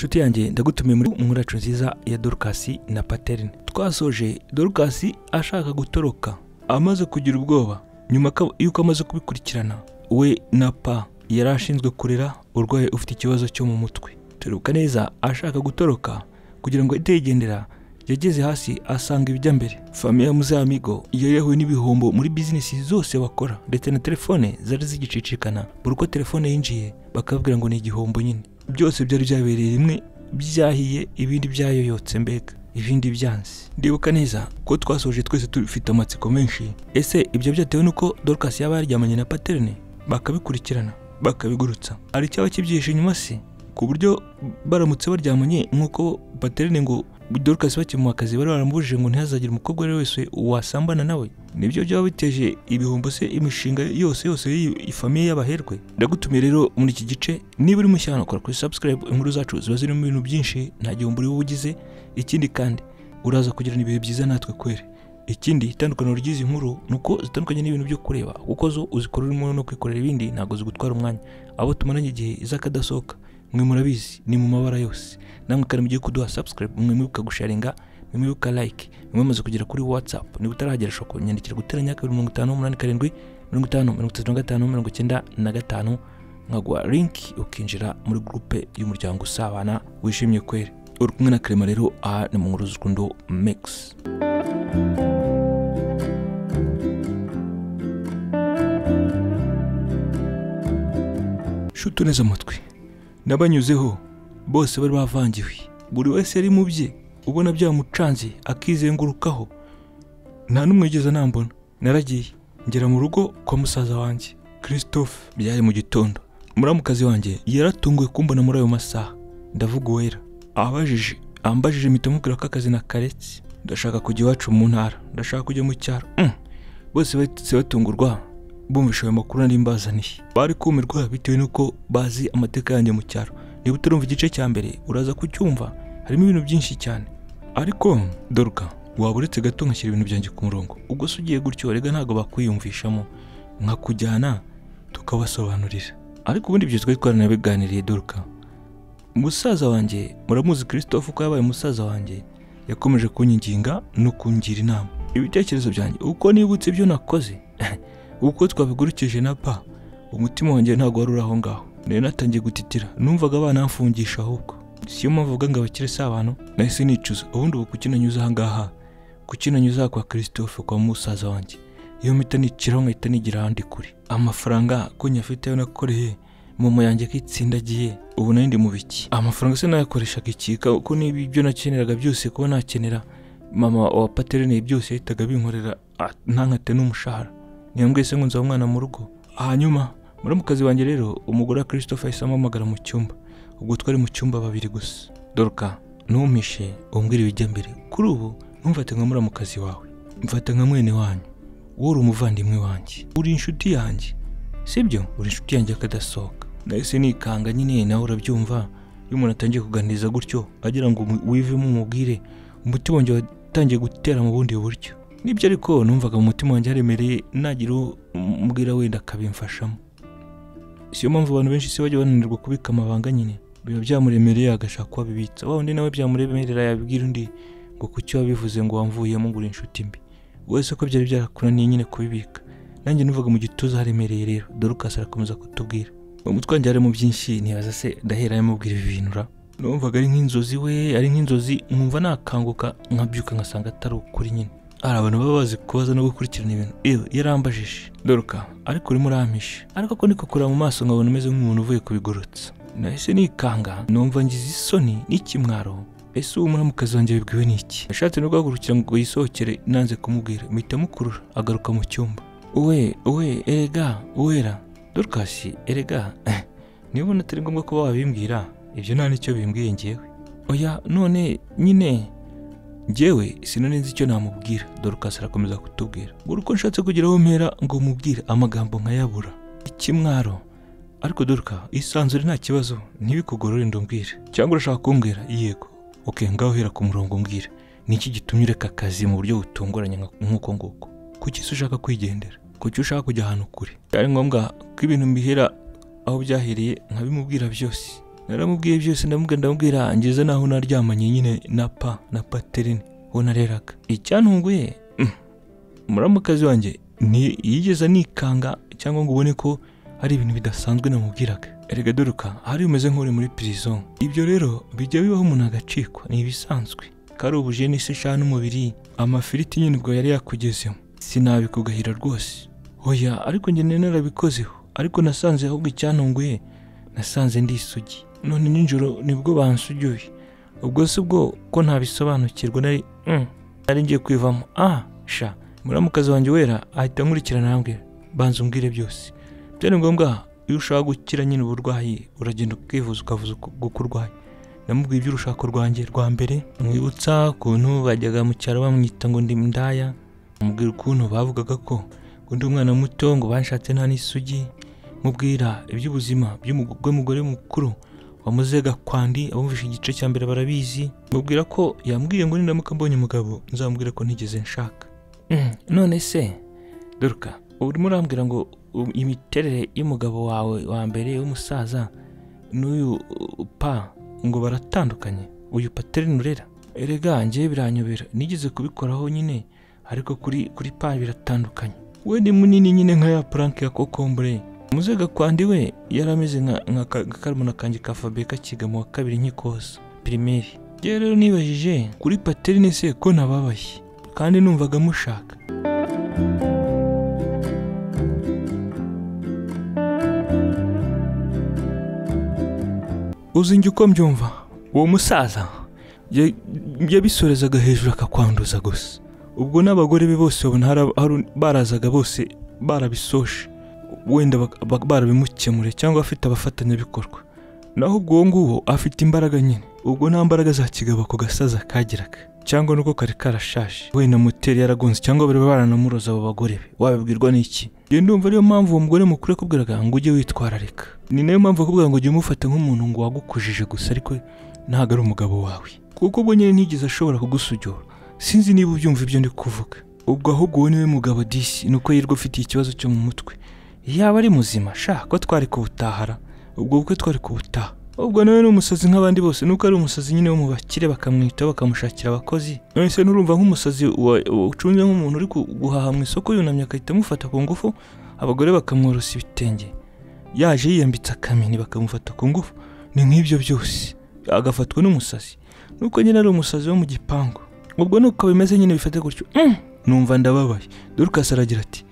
Nshuti yanjye ndagutumiye muri nkuracu nziza ya Dorcas na Paterne. Twasoje Dorcas ashaka gutoroka amaze kugira ubwoba nyuma yuko amaze kubikurikirana we na Pa yarashinzwe kurera urwaye ufite ikibazo cyo mu mutwe. Teruka neza ashaka gutoroka kugira ngo itegendera yageze hasi asanga ibijya mbere. Famille ya Muzamigo yahuye n'ibihombo muri business zose bakora ndetse na telefone zari zigicicikana. Buri uko telefone yinjiye bakabwira ngo ni igihombo nyine. Byose byari byabereye rimwe byahiye ibindi byayoyotse mbega ibindi byanze. Ndibuka neza ko twasoje twese tufite amatsiko menshi. Ese ibyo byatewe nuko Dorcas yaba yaryamanye na Paterne bakabikurikirana bakabigurutsa. Ari cyaba kibyihishe inyuma se ku buryo baramutse baryamanye nkuko Paterne ngo Dorcas bakimuha akazi bari baramubujije ngo ntihazagire umukobwa ari wese wasambana nawe. Nibyo byaba biteje ibihombo se imishinga yose ifamiye y'abaherwe. Ndagutumiye rero muri iki gice niba uri mushyano kora kuri subscribe. Inkuru zacu ziba zirimo ibintu byinshi nta gihombo uri bugize. Ikindi kandi uraza kugira ibihe byiza natwe kwere. Ikindi itandukaniro ry'izi nkuru nuko zitandukanye n'ibintu byo kureba kuko zo uzikorera umuntu no kwikorera ibindi ntago zigutwara umwanya. Abo tumaranye igihe izakadasohoka mwe murabizi ni mu mabara yose. Namwe kandi mugiye kuduha subscribe, mwe mwibuka gusharinga, mwe mwibuka like, mwe maze kugera kuri WhatsApp. Niba utaragera shoko nyandikira guteranya 257 50 nkagwa link ukinjira muri groupe y'umuryango usabana wishimye kwere. Uri kumwe na Clement rero aha ni mu nkuru z'urukundo mix. Shuto neza mutwe nabanyuzeho bose bari bavangiwe. Buri wese yari mu bye ubona byamucanze akizengurukaho. Nta numwe yigeze nambona. Naragiye ngera mu rugo kwa musaza wanjye Christophe. Byari mu gitondo. Muramukazi wanjye yaratunguye kumbona muri ayo masaha. Ndavuga Uwera ambajije mitamubwira ko akazi na karetse. Ndashaka kujya iwacu mu ntara, ndashaka kujya mu cyaro. Bose bahise batungurwa bumvisha ayo makuru nari mbazaniye. Bari kumirwa bitewe nuko bazi amateka yanjye mu cyaro. Niba utarumva igice cya mbere uraza kucyumva, harimo ibintu byinshi cyane. Ariko Dorcas waba uretse gato ngashyira ibintu byanjye ku murongo. Ubwo se ugiye gutyo rega ntago bakwiyumvishamo nkakujyana tukabasobanurira. Ariko ubundi byo twari twaranabiganiriye Dorcas. Musaza wanjye muramuzi Christophe ko yabaye musaza wanjye yakomeje kunyinginga no kungira inama. Ibitekerezo byanjye uko nibutse ibyo nakoze uko twabigurukije na Pa umutima wanjye ntago wari uraho ngaho. Nari natangiye gutitira numvaga abana mfungisha ahubwo. Siyo mpavuga ngo abakire si abantu. Nahise nicuza ubundi ubu kukinanyuza aha ngaha kukinanyuza kwa Christophe kwa musaza wanjye. Iyo mpita niciraho nkahita nigira ahandi kuri. Amafaranga ko nyafite yo nakoreye mama yanjye kitsindagiye ubu nari ndi mu biki. Amafaranga se nayakoreshaga ikika uko nibi ibyo nakeneraga byose kuba nakenera mama wa Paterne byose yitaga binkorera ntankate n'umushahara. Niyambwiye se ngo nza umwana mu rugo. Hanyuma muramukazi wanjye rero umugore wa Christophe ahise amamagara mu cyumba. Ubwo twari mu cyumba babiri gusa. Dorcas ntumishe umbwira ibijya mbere. Kuri ubu ntumfate nka muramukazi wawe, mfata nka mwene wanyu. Uri umuvandimwe wanjye, uri inshuti yanjye, sibyo? Uri inshuti yanjye akadasohoka. Nahise nikanga nyine nawe urabyumva. Iyo umuntu atangiye kuganiriza gutyo agira ngo wivemo umubwire, umutima wanjye watangiye gutera mu bundi buryo. Nibyo ariko numvaga mu mutima wanjye haremereye nagira umbwira wenda akabimfashamo. Siyo mpamvu abantu benshi se bajya bananirwa kubika amabanga nyine. Biba byamuremereye agashaka kwabibitsa. Wa undi nawe byamuremerera yabibwira undi ngo kuki wabivuze ngo wamvuyemo ngura inshuti mbi. Wese ko byari byarakunaniye nyine kubibika. Nanjye nuvaga mu gituza haremereye rero. Dorcas arakomeza kutubwira. Mu mutwe wanjye harimo byinshi nibaza se ndahera yamubwira ibintu. Numvaga ari nk'inzozi ari nk'inzozi nkumva nakanguka nkabyuka ngasanga atari ukuri nyine. Hari abantu baba bazi kubaza no gukurikirana ibintu. Yarambajije Dorcas ariko urimo urampisha. Ariko ko niko kureba mu maso nkabona umeze nk'umuntu uvuye kubigorotsa. Nahise nikanga numva ngize isoni n'ikimwaro. Ese uwo muramukazi wanjye bibwiwe n'iki? Nashatse no guhagurukira ngo yisohokere nanze kumubwira. Mpita mukurura agaruka mu cyumba. Erega Uwera. Dorcas erega niba unatari ngombwa kuba wabimbwira ibyo nta nicyo bimbwiye ngewe. Oya none nyine ngewe sinanenze icyo namubwira. Dorcas arakomeza kutubwira. Buri uko nshatse kugeraho mpera ngo mubwire amagambo nkayabura. Ikimwaro. Ariko Dorcas isanzure nta kibazo ntibikugorore ndombwire. Cyangwa urashaka kumbwira? Yego. Okay ngaho hera ku murongo mbwira. Niki gitumye ureka akazi mu buryo butunguranye nk'uko nguko? Kuki ushaka kwigendera? Kuki ushaka kujya ahantu kure? Ari ngombwa ko ibintu mbihera aho byahereye nkabimubwira byose. naramubwiye byose ndamubwira ngeze naho naryamanye nyine na Paterine uwo nareraga. Icyantunguye muramukazi wanjye yigeze nikanga cyangwa ngo ubone ko ari ibintu bidasanzwe namubwiraga. Erega Doruka hari umeze nk'uri muri prison. Ibyo rero bijya bibaho umuntu agacikwa, ni ibisanzwe. Kari ubujene se shana umubiri amafiriti nyine ubwo yari yakugezemo sinabikugahira rwose. Oya ariko njye narabikozeho, ariko nasanze ahubwo icyantunguye nasanze ndi isugi. None ninjoro nibwo bansugiye. Ubwo se ubwo ko ntabisobanukirwa nari ngiye kwivamo. Sha muramukazi wanjye wera ahita nkurikirana nambwe banza umbwire byose. Byari ngombwa iyo ushaka gukira nyine uburwayi uragenda ukivuza ukavuza gukurwaye. Namubwiye ibyo urushako rwanjye rwa mbere, mwibutsa ukuntu bajyaga mu cyaro bamwita ngo ndi ndaya, mubwira ukuntu bavugaga ko ndi umwana muto ngo banshatse nta n'isugi, mubwira iby'ubuzima bw'umugore mukuru wamuze Gakwandi abumvisha igice cya mbere barabizi, mubwira ko yambwiye ngo nindamuka mbonye umugabo nzamubwira ko ntigeze nshaka. None se Doruka urimo urambwira ngo imiterere y'umugabo wawe wa mbere w'umusaza n'uyu ngo baratandukanye, uyu Paterine urera? Erega njye biranyobera, nigeze kubikoraho nyine ariko kuri biratandukanye. We ni munini nyine nka ya plank ya kokombure. Muze Gakwandi we yarameze nka karumuna kanjye ka Fabe kakiga mu wa kabiri nkikoza primaire. Rero nibajije kuri Paterine se ko nababaye kandi numvaga mushaka. Uzinjye uko mbyumva uwo musaza yabisorezaga hejuru akakwanduza gusa. Ubwo n'abagore be bose babona barazaga bose barabisoshe, wenda barabimukemure cyangwa afite abafatanyabikorwa. Naho ubwo nguwo afite imbaraga nyine, ubwo nta mbaraga za kigabo ku gasaza kagiraga, cyangwa nuko kari karashaje wenda muteri yaragonze cyangwa bari baranamuroza abo bagore be. Wabibwirwa n'iki? Ndumva ariyo mpamvu uwo mugore mukuru akubwiraga ngo ujye witwararika. Ni nayo mpamvu akubwira ngo ujye umufata nk'umuntu ngo wagukujije gusa ariko ntago ari umugabo wawe, kuko ubwo nyine ntigeze ashobora kugusujura. Sinzi niba ubyumva ibyo ndi kuvuga. Ubwo ahubwo wowe niwe mugabo disi, nuko yirwa ufite ikibazo cyo mu mutwe. Yaba ari muzima sha ko twari kubutahara, ubwo bukwe twari kubutaha. Ubwo nawe n'umusazi nk'abandi bose, nuko ari umusazi nyine wo mu bakire bakamwita bakamushakira abakozi. None se nurumva nk'umusazi ucunze nk'umuntu uri guhaha mu isoko yunamye akahita amufata ku ngufu, abagore bakamworosa ibitenge, yaje yiyambitse akamini bakamufata ku ngufu. Ni nk'ibyo byose agafatwa n'umusazi, nuko nyine ari umusazi wo mu gipangu. Ubwo nuko bimeze nyine bifate gutyo. Numva ndababaye. Doruka aragira ati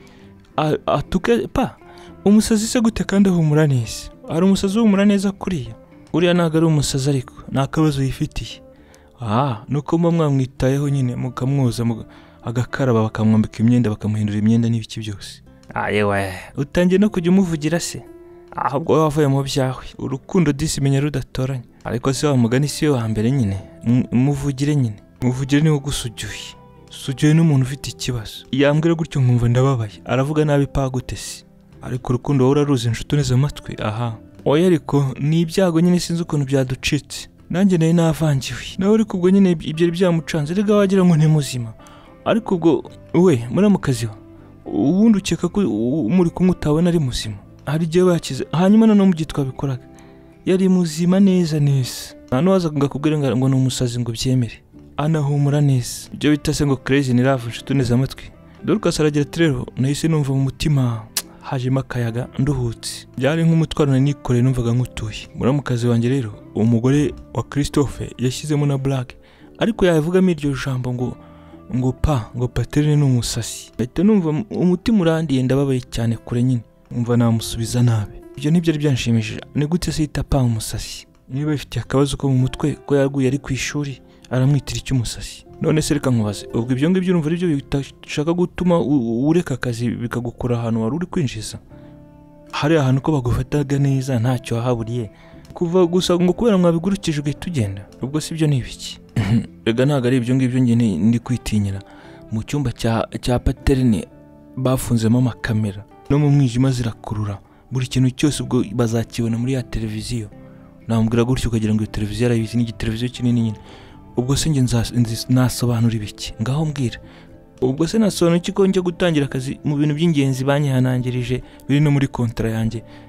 atuke umusazi se gute kandi ahumura neza? Ari umusazi uhumura neza kuriya? Uriya ntago ari umusazi ariko nta kabazo yifitiye. Nuko mba mwamwitayeho nyine mukamwoza agakaraba bakamwambika imyenda bakamuhindura imyenda n'ibiki byose. Yewe utangiye no kujya umuvugira se? Ahubwo wavuye mu byawe. Urukundo disi menya rudatoranya. Ariko se wa mugani si yo wa mbere nyine. Muvugire nyine. Muvugire niwo gusujuye. Sujuye n'umuntu ufite ikibazo. Yambwira gutyo nkumva ndababaye. Aravuga nabi gute se? Ariko urukundo wowe uraruzi inshuti neza amatwi. Oya ariko ni ibyago nyine sinzi ukuntu byaducitse. Nanjye nayo navangiwe. Nawe ariko ubwo nyine ibyo byamucanze rega wagira ngo ntimuzima. Ariko ubwo we muramukazi wa ubundi ukeka ko muri kumwe utabona ari muzima. Hari igihe bakize hanyuma none mu gitwa bikoraga yari muzima neza. Nta n'uwazaga kubwira ngo ni umusazi ngo byemere. Anahumura neza. Ibyo bita se ngo crazy ni love inshuti neza amatwi. Doruka aragira ati rero nahise numva mu mutima hajemo akayaga nduhutse. Byari nk'umutwaro nikoreye numvaga nkutuye. Muramukazi wanjye rero umugore wa Christophe yashyizemo na black, ariko yavugamo iryo jambo ngo Paterine ni umusasi. Ahita numva umutima urandiye ndababaye cyane kure nyine. Umva namusubiza nabi. Ibyo ntibyari byanshimishije. Ni gute se yita umusasi? Niba ifitiye akabazo ko mu mutwe ko yaguye ari ku ishuri aramwitira icy'umusasi. None se reka nkubaze, ubwo ibyo ngibyo urumva aribyo bitashaka gutuma ureka akazi bikagukura ahantu wari uri kwinjiza? Hari ahantu ko bagufataga neza ntacyo wahaburiye kuva gusa ngo kubera mwabigurukije ugahita ugenda? Ubwo si byo ni ibiki? Rega ntago ari ibyo ngibyo njye ndi kwitinyira. Mu cyumba cya Paterine bafunzemo amakamera no mu mwijima zirakurura buri kintu cyose, ubwo bazakibona muri ya televiziyo. Namubwira gutyo ukagira ngo televiziyo arabizi ni televiziyo kinini nyine. Ubwo se njye nasobanura ibiki? Ngaho mbwira. Ubwo se nasobanura iki ko njye gutangira akazi mu bintu by'ingenzi banyihanangirije biri no muri kontra yanjye?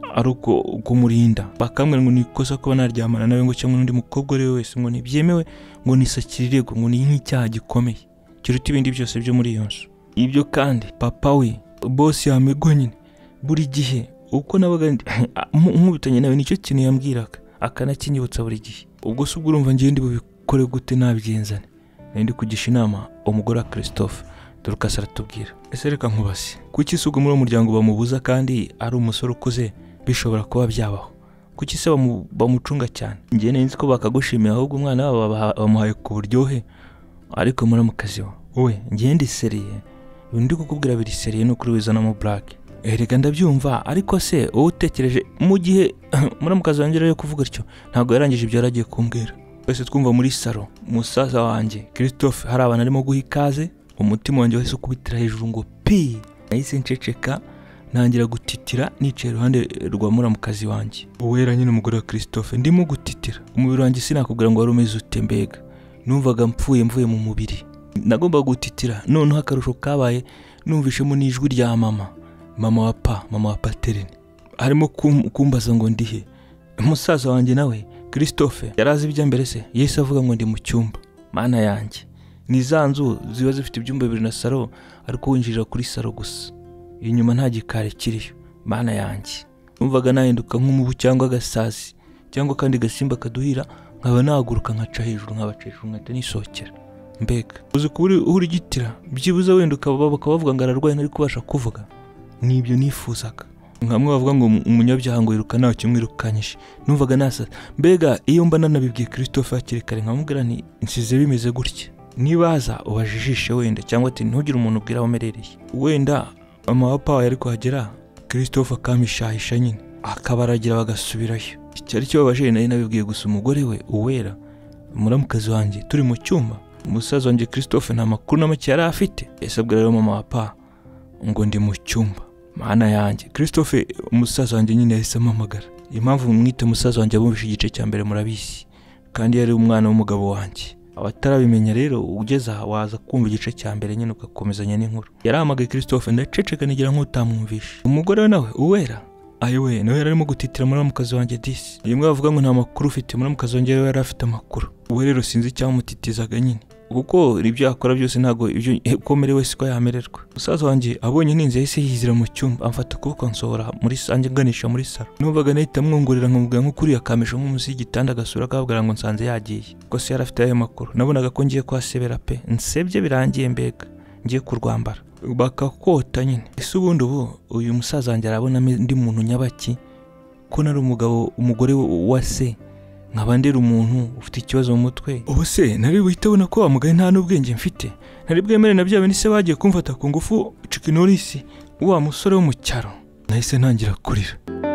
ari uko kumurinda, bakamwe ngo nikosa kuba naryamana nawe ngo cyangwa n'undi mukobwa ari wese ngo nibyemewe ngo nisakirire ngo ni nk'icyaha gikomeye kiruta ibindi byose byo muri iyo nzu. Ibyo kandi papa we boss yamego nyine buri gihe uko nabaga nkubitanye nawe nicyo kintu yambwiraga akanakinyibutsa buri gihe. Ubwo se ubwo urumva ngiye ndi bubikore gute nabyenzane? Ndi kugisha inama umugore wa Christophe Dorcas aratubwira. Ese reka nkubase, kuki se ubwo muri umuryango bamubuza kandi ari umusore ukuze bishobora kuba byabaho? Kuki se bamucunga cyane? Ngiye nzi ko bakagushimira ahubwo umwana wabo bamuhaye ku buryohe, ariko muri mukazi wowe ngiye ndi seriye. Ndi kukubwira biri seriye no kuri wizanamo black. Erega ndabyumva, ariko se wowe utekereje mu gihe muri mukazi wanjye rero kuvuga cyo ntago yarangije ibyo yaragiye kumbwira. Bese twumva muri salo musaza wanjye Christophe hari abantu arimo guha ikaze, umutima wanjye wahise ukubitira hejuru ngo pi. Nahise nceceka ntangira gutitira nicaye iruhande rwa muramukazi wanjye Uwera nyine umugore wa Christophe. Ndimo gutitira, umubiri wanjye sinakubwira ngo wari umeze ute, mbega numvaga mvuye mu mubiri. Nagomba gutitira, noneho akarusho kabaye numvishemo n'ijwi rya mama wa Paterine harimo kumbaza ngo ndihe. Umusaza wanjye nawe Christophe yarazi ibya mbere se yese avuga ngo ndi mu cyumba. Mana yanjye, ni za nzu ziba zifite ibyumba 2 na salo, ariko winjirira kuri salo gusa, inyuma nta gikari kiriyo. Mana yanjye, numvaga nahinduka nk'umubu cyangwa agasazi cyangwa kandi gasimba kaduhira, nkaba nahaguruka nkaca hejuru nkahita nisohokera. Mbega uzi kuburi urigitira byibuze wenda bakavuga ngo ararwaye ntari kubasha kuvuga. Nibyo nifuzaga. Nkamwe bavuga ngo umunyabyaha ngo yiruka nawe kimwirukanyije. Numvaga nasa. Mbega iyo mba nanabibwiye Christophe hakiri kare nkamubwira nti nsize bimeze gutya, nibaza ubajijishe wenda cyangwa ati ntugire umuntu ubwira wamerereye. Wenda mama wa Pawa yari kuhagera Christophe akamishahisha nyine akabaragira bagasubirayo. Icyari cyo babaje nari nabibwiye gusa umugore we Uwera muramukazi wanjye turi mu cyumba. Umusaza wanjye Christophe nta makuru n'amake yari afite. Ese abwira rero mama wa Pawa ngo ndi mu cyumba. Mana yanjye, Christophe umusaza wanjye nyine yahise amamagara. Impamvu mwite umusaza wanjye abumvisha igice cya mbere murabizi, kandi yari umwana w'umugabo wanjye. Abatarabimenya rero ugeze aha waza kumva igice cya mbere nyine ugakomezanya n'inkuru. Yarahamagaye Christophe ndaceceka nigira nk'utamwumvisha. Umugore we nawe Uwera ayiwe nawe yararimo gutitira muri mukazi wanjye disi. Rimwe bavuga ngo nta makuru ufite, muri mukazi wanjye yari afite amakuru. Uwe rero sinzi cyangwa mutitizaga nyine, kuko ibyo yakora byose ntago ibyo komere wese ko yamererwa. Umusaza wanjye abonye ninze yahise yizira mu cyumba amfata ukuboko nsohora muri sanjye nganisha muri salo. Numvaga nahita mwongorera nkamubwira nko kuri yakamisha nk'umusi y'igitanda gasura akabwira ngo nsanze yagiye, ko se yari afite ayo makuru. Nabonaga ko ngiye kwasebera pe, nsebye birangiye, mbega ngiye kurwambara bakakota nyine. Ese ubundi uyu musaza wanjye arabona ndi muntu nyabaki ko nari umugore wa se, nkaba ndera umuntu ufite ikibazo mu mutwe. Ubu se nari witabona ko wamugaye nta n'ubwenge mfite, nari bwemere na bya bindi se bagiye kumfata ku ngufu Chucky Norris wa musore wo mu cyaro. Nahise ntangira kurira.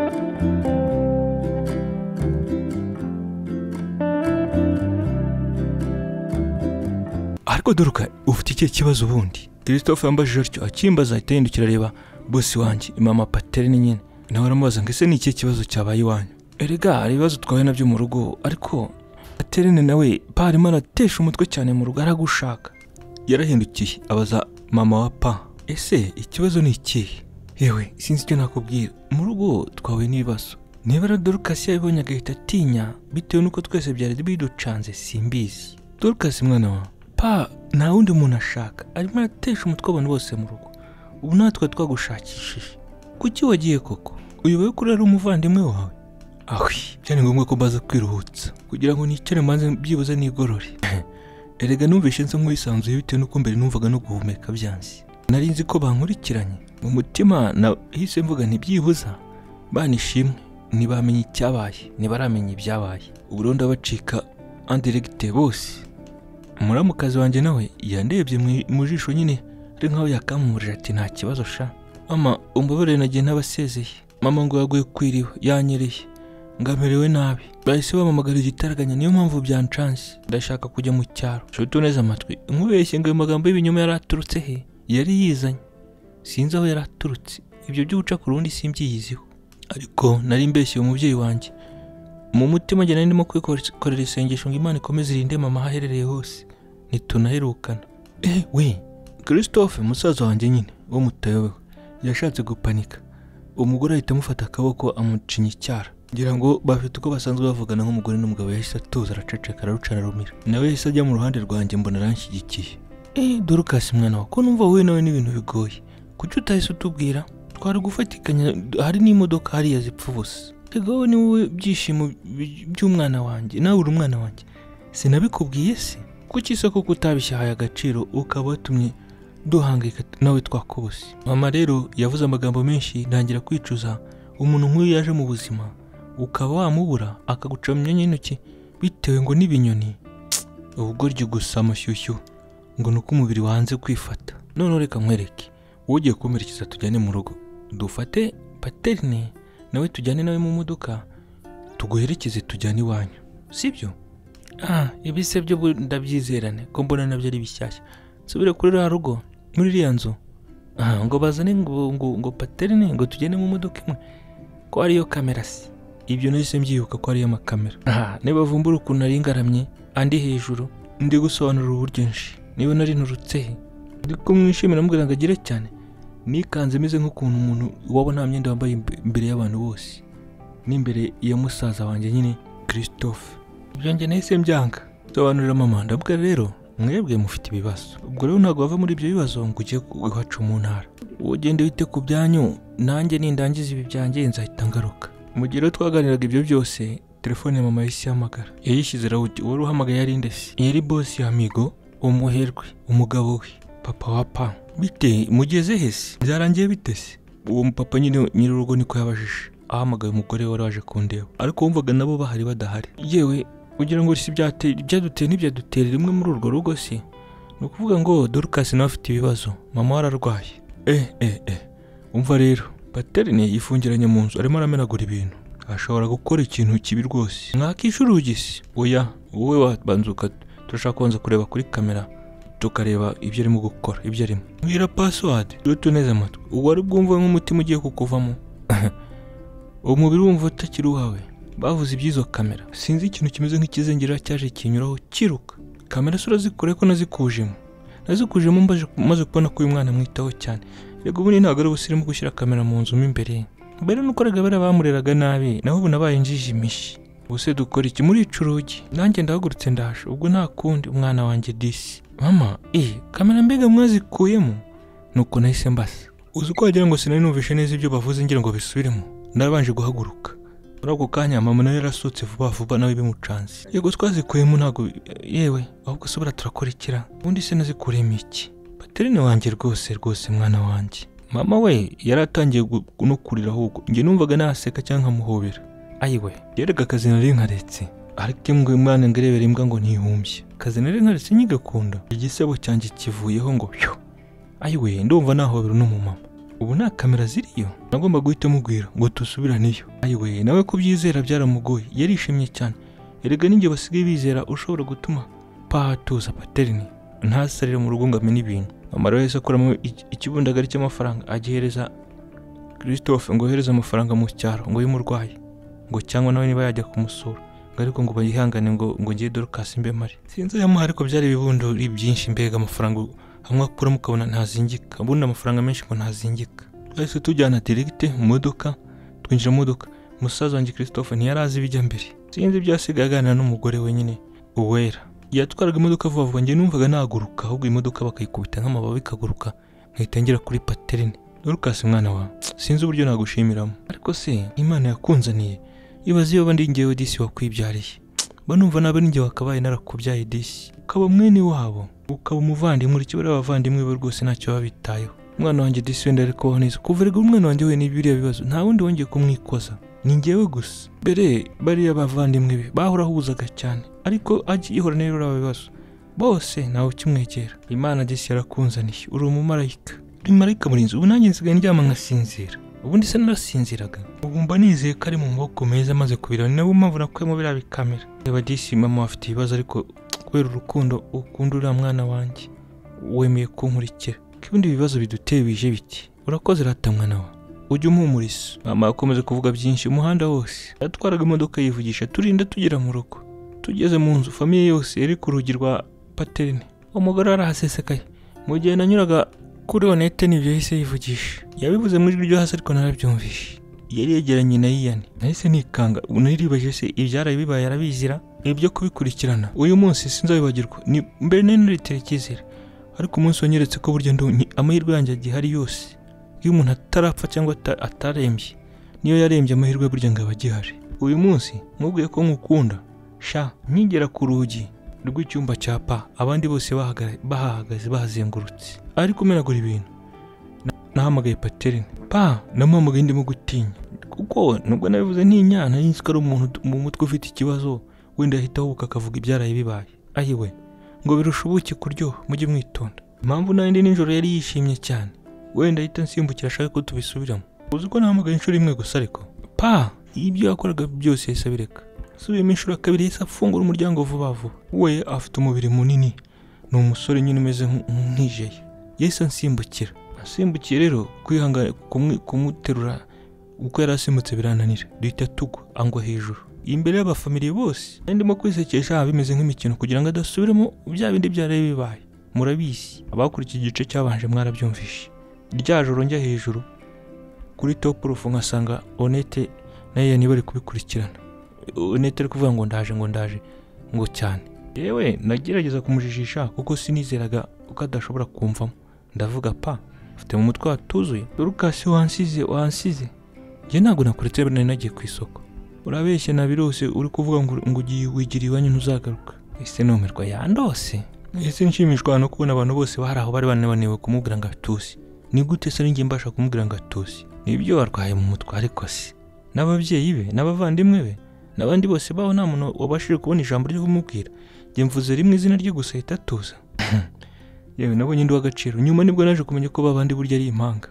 Ariko Doruka ufite iki kibazo ubundi? Christophe yambajije atyo akimbaza ahita yindukira reba boss wanjye mama Paterine nyine. Nawe aramubaza ngo ese ni iki kibazo cyabaye iwanyu? Erega ari ibibazo twawe nabyo mu rugo, ariko Paterine nawe parimo aratesha umutwe cyane mu rugo aragushaka. Yarahindukiye abaza mama wa Pa, ese ikibazo ni ikihe? Yewe sinzi icyo nakubwira, mu rugo twawe n'ibibazo. Niba Dorcas yabonye agahita atinya bitewe nuko twese byari biducanze simbizi. Dorcas mwana wa Pa nta wundi muntu ashaka, arimo aratesha umutwe abantu bose mu rugo. Ubu natwe twagushakishije. Kuki wagiye koko? Uyoboye kuri ari umuvandimwe wawe? Ahwi, cyane ngombwa ko baza kwiruhutsa kugira ngo nicare manze byibuze n'igorore. Erega numvishe nse nk'uyisanzuye bitewe nuko mbere numvaga no guhumeka byansi. Nari nzi ko bankurikiranye mu mutima, nahise mvuga ntibyibuza banishimwe ntibamenye icyabaye, ntibaramenye ibyabaye. Ubu rero ndabacika indirecte bose. Muramukazi wanjye nawe yandebye mu jisho nyine ari nkaho yakamumurira ati nta kibazo sha. Mama umbabarire nagiye ntabasezeye. Mama ngo yaguye kwiriwe yanyereye ngamerewe nabi. Bahise bamamagara igitaraganya, niyo mpamvu byancanse ndashaka kujya mu cyaro. Shoto neza amatwi nkubeshye ngo amagambo y'ibinyoma yaraturutse he? Yari yizanye sinzi aho yaraturutse, ibyo by'ubuca ku rundi simbyiyiziho. Ariko nari mbeshye umubyeyi wanjye mu mutima njye ndimo kwikorera isengesho ngo Imana ikomeze irinde mama aherereye hose nitunaherukana. We Christophe musaza wanjye nyine wo mutayobeho yashatse gupanika umugore ahita amufata akaboko amucinya icyara. Ngira ngo bafite uko basanzwe bavugana nk'umugore n'umugabo, yahise atuza araceceka ararucana rumira. Nawe yahise ajya mu ruhande rwanjye mbona aranshyigikiye. Dorcas mwana wa, ko numva wowe nawe n'ibintu bigoye, kuki utahise utubwira? Twari gufatikanya, hari n'imodoka hariya zipfa ubusa. Ega wowe ni wowe byishimo by'umwana wanjye, nawe uri umwana wanjye. Sinabikubwiye se? Kuki se koko utabishyahaye agaciro ukaba watumye duhangayika nawe twakubuse? Mama rero yavuze amagambo menshi, ntangira kwicuza. Umuntu nk'uyu yaje mu buzima ukaba wamubura akaguca mu myanya y'intoki bitewe ngo n'ibinyoni. Ubugoryi gusa amashyushyu ngo nuko umubiri wanze kwifata. None reka nkwereke, wowe ugiye kumerekeza tujyane mu rugo, dufate Paterne nawe tujyane nawe mu modoka tuguherekeze tujyane iwanyu, sibyo? Ibise byo ndabyizerane ko mbona nabyo ari bishyashya. Subire kuri rwa rugo muri iriya nzu, ngo bazane ngo Paterne ngo tujyane mu modoka imwe, ko ariyo kamera se. Ibyo nahise mbyibuka ko ariyo makamera. Niba vumbura ukuntu nari ngaramye andi hejuru ndi gusobanura uburyo nshi, niba nari nturutse he, ndi kumwishimira mubwira ngo agire cyane, nikanze meze nk'ukuntu umuntu waba nta myenda wambaye imbere y'abantu bose, n'imbere ya musaza wanjye nyine Christophe. Ibyo njye nahise mbyanga sobanurira mama, ndabwira rero mwebwe mufite ibibazo, ubwo rero ntabwo wava muri ibyo bibazo ngo ujye iwacu mu ntara, ugende wite ku byanyu, nanjye nindangiza ibi byanjye nzahita ngaruka. Mu gihe twaganiraga ibyo byose, telefone ya mama yahise ihamagara. Yayishyize rawuti. Uwari uhamagaye yari nde se? Yari bosi ya Amigo, umuherwe, umugabo we, papa wa Pa. Bite mugeze he se? Byarangiye bite se? Uwo mupapa nyine nyir'urugo niko yabajije, ahamagaye umugore wari waje kundeba, ariko wumvaga nabo bahari badahari. Yewe ugira ngo si byaduteye n'ibyadutera rimwe muri urwo rugo se? Ni ukuvuga ngo Dorcas nawe afite ibibazo, mama wararwaye. Umva rero, Paterne yifungiranye mu nzu arimo aramenagura ibintu, ashobora gukora ikintu kibi rwose. Mwakisha urugi se? Oya, wowe wabanzuka, turashaka kubanza kureba kuri kamera tukareba ibyo arimo gukora, ibyo arimo. Mbwira password utuneze amatwi, wari bwumva nk'umutima ugiye kukuvamo. Umubiri wumva utakiri uwawe. Bavuze iby'izo kamera, sinzi ikintu kimeze nk'ikizengera cyaje kinyuraho kiruka. Kamera sura zikore ko nazikujemo maze kubona ko uyu mwana mwitaho cyane. Yego ubundi ntabwo ari ubusirimu gushyira kamera mu nzu mo imbere. Mbere nuko rega bamureraga nabi, naho ubu nabaye njiji imishi. Ubuse dukora iki muri icurugi? Nanjye ndahagurutse ndaje, ubwo nta kundi umwana wanjye disi. Mama, kamera mbega mwazikuyemo? Nuko nahise mbasa. Uzi ko wagira ngo sinari numvishe neza ibyo bavuze ngira ngo bisubiremo. Narabanje guhaguruka. Muri ako kanya mama nawe yarasutse vuba nawe bimucanze. Yego twazikuyemo ntago, yewe ahubwo subira turakora ikira. Ubundi se nazikuremo iki? Paterne wanjye rwose mwana wanjye. Mama we yaratangiye no kurira ahubwo nge numvaga naseka cyangwa nkamuhobera. Ayiwe yerega akazi nari nkaretse, ariko imbwa mwana ngarebera imbwa ngo ntihumbye. Akazi nari nkaretse nyigakunda, igisebo cyanjye kivuyeho ngo pyo. Ayiwe ndumva nahobera no mu mama. Ubu nta kamera ziriyo, nagomba guhita mubwira ngo tusubiraniyo. Ayiwe nawe kubyizera byaramugoye, yarishimye cyane. Erega ninjye basigaye bizera ushobora gutuma patuza Paterne ntasarire mu rugo ngo amenye ibintu. Mama rero yahise akuramo ikibundagari cy'amafaranga agihereza Christophe ngo yohereze amafaranga mu cyaro ngo y'umurwayi, ngo cyangwa nawe niba yajya kumusura, ngo ariko ngo bayihangane ngo ngiye Dorcas mbe mari. Sinzi yamuha, ariko byari ibibundo byinshi, mbega amafaranga hamwe akuramo ukabona ntazingika, ubundi amafaranga menshi ngo ntazingika. Twahise tujyana direct mu modoka, twinjira mu modoka. Musaza wanjye Christophe ntiyarazi bijya mbere, sinzi byasigaye aganira n'umugore wenyine Uwera. Yatwaraga imodoka vuba njye numvaga naguruka, ahubwo imodoka bakayikubita nk'amababi ikaguruka, nkahita ngera kuri Paterne. Dorcas mwana wa, sinzi uburyo nagushimiramo, ariko se Imana yakunzaniye, ibaze iyo bandi ngewe disi wakwibyariye. Banumva nabe ninjye wakabaye narakubyaye disi, ukaba mwene wabo, ukaba umuvandimwe, uri kibara abavandimwe be rwose ntacyo babitayeho. Mwana wanjye disi wenda ariko waho neza, kuverega umwana wanjye we n'ibiriya bibazo nta wundi wongeye kumwikoza, ni ngewe gusa. Mbere bariya bavandimwe be bahorahuzaga cyane, ariko agiye ihora n'ibiriya bibazo bose nawe ukimwegera. Imana disi yarakunzaniye, uri umumarayika, uri marayika murinzi. Ubu nanjye nsigaye ndyama nkasinzira, ubundi se narasinziraga. Ubu mba nizeye ko ari mu maboko meza amaze kubira, ni nabo mpamvu nakuyemo biriya bikamera. Reba disi mama afite ibibazo, ariko kubera urukundo ukunda uriya mwana wanjye wemeye kunkurikira. Ibindi bibazo biduteye bije biti, urakoze rata mwana wa, ujye umuhumuriza. Mama akomeze kuvuga byinshi umuhanda wose, yatwaraga imodoka yivugisha turinda tugera mu rugo. Tugeze mu nzu famiye yose iri ku rugi rwa Paterne. Umugore arahasesekaye. Mu gihe nanyuraga kuri Onete nibyo yahise yivugisha. Yabivuze mu ijwi ryo hasi ariko narabyumvishe. Yari yegeranye na Ian. Nahise nikanga, unaribaje se ibyaraye bibaye arabizira ibyo kubikurikirana. Uyu munsi sinzabibagirwa. Ni mbere nari terekizira. Ariko umunsi wanyeretse ko burya amahirwe yanjye agihari yose. Iyo umuntu atarapfa cyangwa atarembye, niyo yarembye amahirwe burya ngo abagihari. Uyu munsi mubwiye ko nkukunda. Sha nkigera ku rugi rw'icyumba cya pa, abandi bose bahagaze bahazengurutse. Ariko menagura ibintu. Nahamagaye Paterine. Pa namuhamagaye ndimo gutinya. Kuko nubwo nabivuze ntinyana yinzika ari umuntu mu mutwe ufite ikibazo, wenda ahita ahubuka akavuga ibyaraye bibaye. Ayiwe ngo birusha ubuki kuryoha, mujye mwitonda. Impamvu nandi nijoro yari yishimye cyane. Wenda ahita nsimbukira ashaka ko tubisubiramo. Uzi ko nahamagaye inshuro imwe gusa ariko pa ibyo yakoraga byose yahise abireka. Subiyemo inshuro kabiri yahise afungura umuryango vuba vuba. We afite umubiri munini, ni umusore nyine umeze nk'ijeye. Yahise ansimbukira. Asimbukiye rero kwihangana kumuterura uko yari asimbutse birananira. Duhita tugwa angwa hejuru imbere y'abafamiliye bose. Ndimo kwisekesha bimeze nk'imikino kugira ngo adasubiremo bya bindi byaraye bibaye. Murabizi abakurikiye igice cyabanje mwarabyumvishe. Rya joro njya hejuru kuri top roof nkasanga Onete naye niba ari kubikurikirana. Onete ari kuvuga ngo ndaje ngo cyane. Yewe nagerageza kumujijisha kuko sinizeraga uko adashobora kumvamo. Ndavuga pa ufite mu mutwe watuzuye. Lucas wansize. Njye ntabwo nakuretse nari nagiye ku isoko. Urabeshye na birose uri kuvuga ngo ugiye wigira iwanyu ntuzagaruka. Ese numirwa yandose. Ese nshimishwa no kubona abantu bose bahari aho bari bananiwe kumubwira ngo atusi. Ni gute se ninjye mbasha kumubwira ngo atusi? Nibyo warwaye mu mutwe ariko se n'ababyeyi be n'abavandimwe be n'abandi bose baho nta muntu wabashije kubona ijambo ryo kumubwira. Njye mvuze rimwe izina rye gusa ahita atuza. Yewe nabonye ndi w'agaciro. Nyuma nibwo naje kumenya ko babandi burya ari impanga.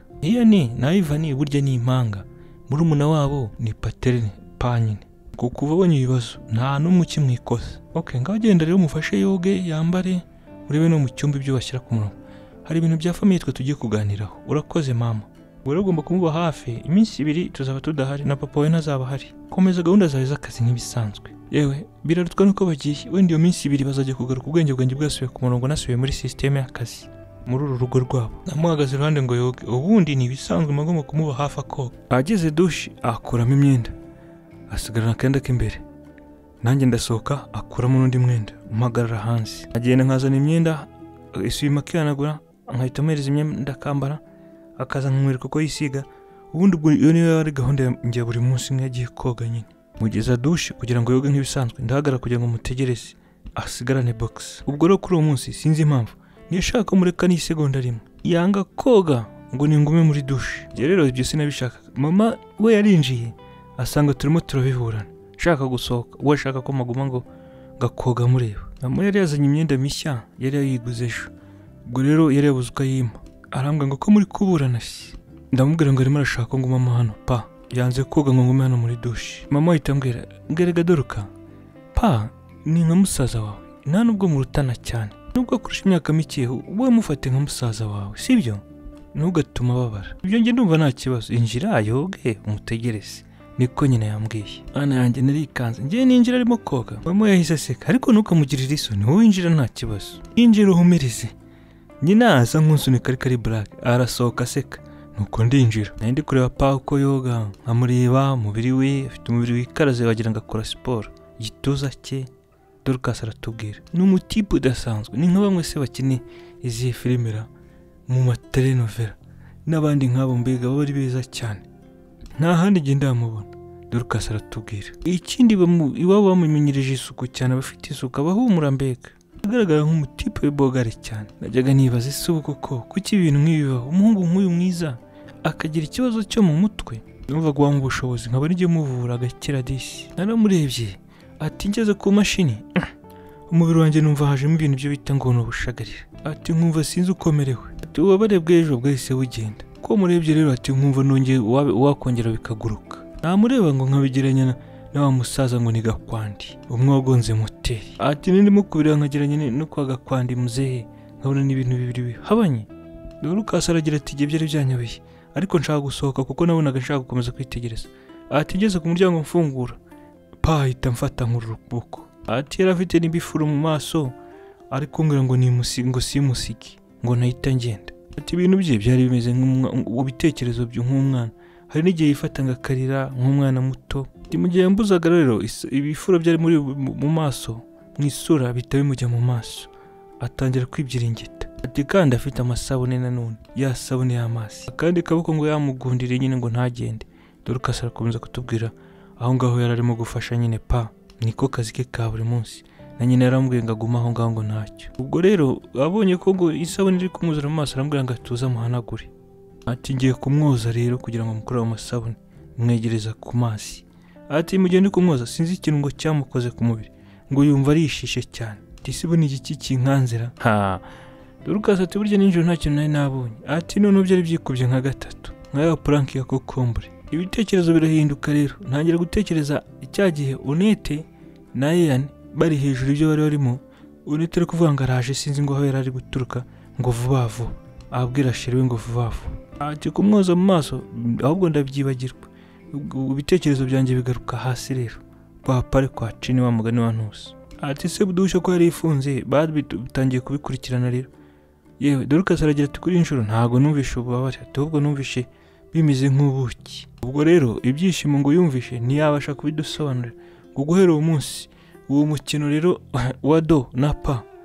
Na Ivan burya ni impanga. Murumuna wabo ni Paterine panyine. Kuko ubonye ibibazo nta n'umwe ukimwikosa. Okay, ngaho genda rero umufashe yoge yambare urebe no mu cyumba ibyo bashyira ku murongo. Hari ibintu bya famille twe tugiye kuganiraho. Urakoze mama. Wewe ugomba kumuba hafi. Iminsi 2 tuzaba tudahari na papa we ntazaba hari. Komeza gahunda zawe z'akazi nk'ibisanzwe. Yewe birarutwa nuko bagiye. Wenda iyo minsi 2 bazajya kugaruka ubwenge bwanjye bwasubiye ku murongo nasubiye muri system y'akazi muri uru rugo rwabo. Namuhagaze iruhande ngo yoge. Ubundi ni ibisanzwe magomba kumuba hafi akoga. Ageze douche akuramo imyenda. Asigarana akenda k'imbere. Nanjye ndasohoka akuramo n'undi mwenda. Mpagarara hanze. Agenda nkazana imyenda isubima kiranagura nkahita amuhereza imyenda akambara akaza nkumwereka ko yisiga. Ubundi ubwo iyo niyo yari gahunda njye buri munsi nyagiye koga nyine. Mugeza douche kugira ngo yoge nk'ibisanzwe. Ndahagara kugira ngo mutegereze asigarane box. Ubwo rero kuri uwo munsi sinzi impamvu nishaka mureka ni segonda rimwe yanga koga ngo ningume muri douche. Rero ibyo sinabishaka. Mama we yarinjiye asanga turimo turabiburana. Shaka gusohoka we ashaka ko maguma ngo gakoga mureba. Mama yari yazanye imyenda mishya yari yayiguze ejo. Ubwo rero yari yabuze uko yima. Arambwa ngo ko muri kuburana se. Ndamubwira ngo arimo arashaka ngo mama hano pa yanze koga ngo ngume hano muri douche. Mama ahita ambwira ngerega doruka pa ni nka musaza wawe nta nubwo murutana cyane. Nubwo kurusha imyaka mike wowe mufate nka musaza wawe sibyo? Ntugatuma babara. Ibyo nge ndumva nta kibazo. Injira yoge umutegereze. Niko nyine yambwiye. Ana yanjye narikanze. Ngiye ninjira arimo koga. Mama yahise aseka. Ariko ntukamugirire isoni. Wowe injira nta kibazo. Injira uhumirize. Nyina asa nk'unsunika kari black. Arasohoka aseka. Nuko ndinjira. Nandi kureba pa uko yoga. Nkamureba umubiri we afite umubiri wikaraze wagira ngo akora siporo. Igituza cye Dorcas aratubwira. Ni umutipe udasanzwe. Ni nka bamwe se bakine izi filmera mu matelenovela. N'abandi nk'abo mbega baba ari beza cyane. Nta handi genda yamubona. Dorcas aratubwira. Ikindi iwabo bamumenyereje isuku cyane, bafite isuku abahumura mbega. Agaragara nk'umutipe w'ibogare cyane. Najyaga nibaza isubu kuki ibintu nk'ibibaho. Umuhungu nk'uyu mwiza akagira ikibazo cyo mu mutwe. Numvaga wamu ubushobozi nkaba nijye muvura agakira disi. Naramurebye ati ngeze ku mashini. Umubiri wanjye numva hajemo ibintu byo bita ngo n'ubushagarira. Ati nkumva sinzi ukomerewe. Ati ubabare bw'ejo bwahise bugenda. Ko murebye rero ati nkumva nongeye wakongera bikaguruka. Namureba ngo nkabigeranya na wa musaza ngo ni Gakwandi umwe wagonze moteri. Ati ndimo kubira nkageranya no kwa Gakwandi muzehe nkabona n'ibintu bibiri bihabanye. Lucas aragira ati ibyo byari byanyobeye ariko nshaka gusohoka kuko nabonaga nshaka gukomeza kwitegereza. Ati ngeze ku muryango mfungura pa ahita mfata nk'urukuboko. Ati yari afite n'ibifuru mu maso ariko ngira ngo ni musingo simusiki ngo nahita ngenda. ati ibintu bye byari bimeze nk'ubitekerezo nk'umwana, hari n'igihe yifataga akarira nk'umwana muto. Mu gihe yambuzaga rero ibifuro byari muri mu maso mu isura bihita bimujya mu maso, atangira kwibyiringita. Ati kandi afite amasabune nanone, ya sabune y'amazi, akandi kaboko ngo yamugundire nyine ngo ntagende. Dorcas arakomeza kutubwira aho ngaho yari arimo gufasha nyine niko kazi ke ka buri munsi, na nyine yaramubwiye ngo agume aho ngaho ngo ntacyo. Ubwo rero abonye ko ngo isabune iri kumwuzura mu maso aramubwira ngo atuze amuhanagure. Ati ngiye kumwoza rero kugira ngo mukure amasabune, mwegereza ku mazi. Ati mu gihe ndi kumwoza sinzi ikintu ngo cyamukoze ku mubiri, ngo yumva arishishe cyane. Ati sibone iki kinkanzira. Dorcas ati burya ninjoro nta kintu nari nabonye. Ati none byari byikubye nka gatatu, nka ya plank ya kokombure. Ibitekerezo birahinduka rero, ntangira gutekereza icya gihe Unete na Ian bari hejuru ibyo bari barimo. Unete ari kuvuga ngo araje, sinzi ngo aho yari ari guturuka, ngo vuba vuba abwira shiriwe ngo vuba vuba. Ati kumwoza mu maso ahubwo ndabyibagirwa, ibitekerezo byanjye bigaruka hasi rero kwa pare kwa Cini wa mugani wa Ntusi. Ati se budusha ko yari ifunze batangiye kubikurikirana rero. Yewe Dorcas aragira ati kuri inshuro ntago numvishe ububabare, ahubwo numvishe bimeze nk'ubuki. Ubwo rero ibyishimo ngo yumvishe ntiyabasha kubidusobanurira, ngo guhera uwo munsi uwo mukino rero wa do na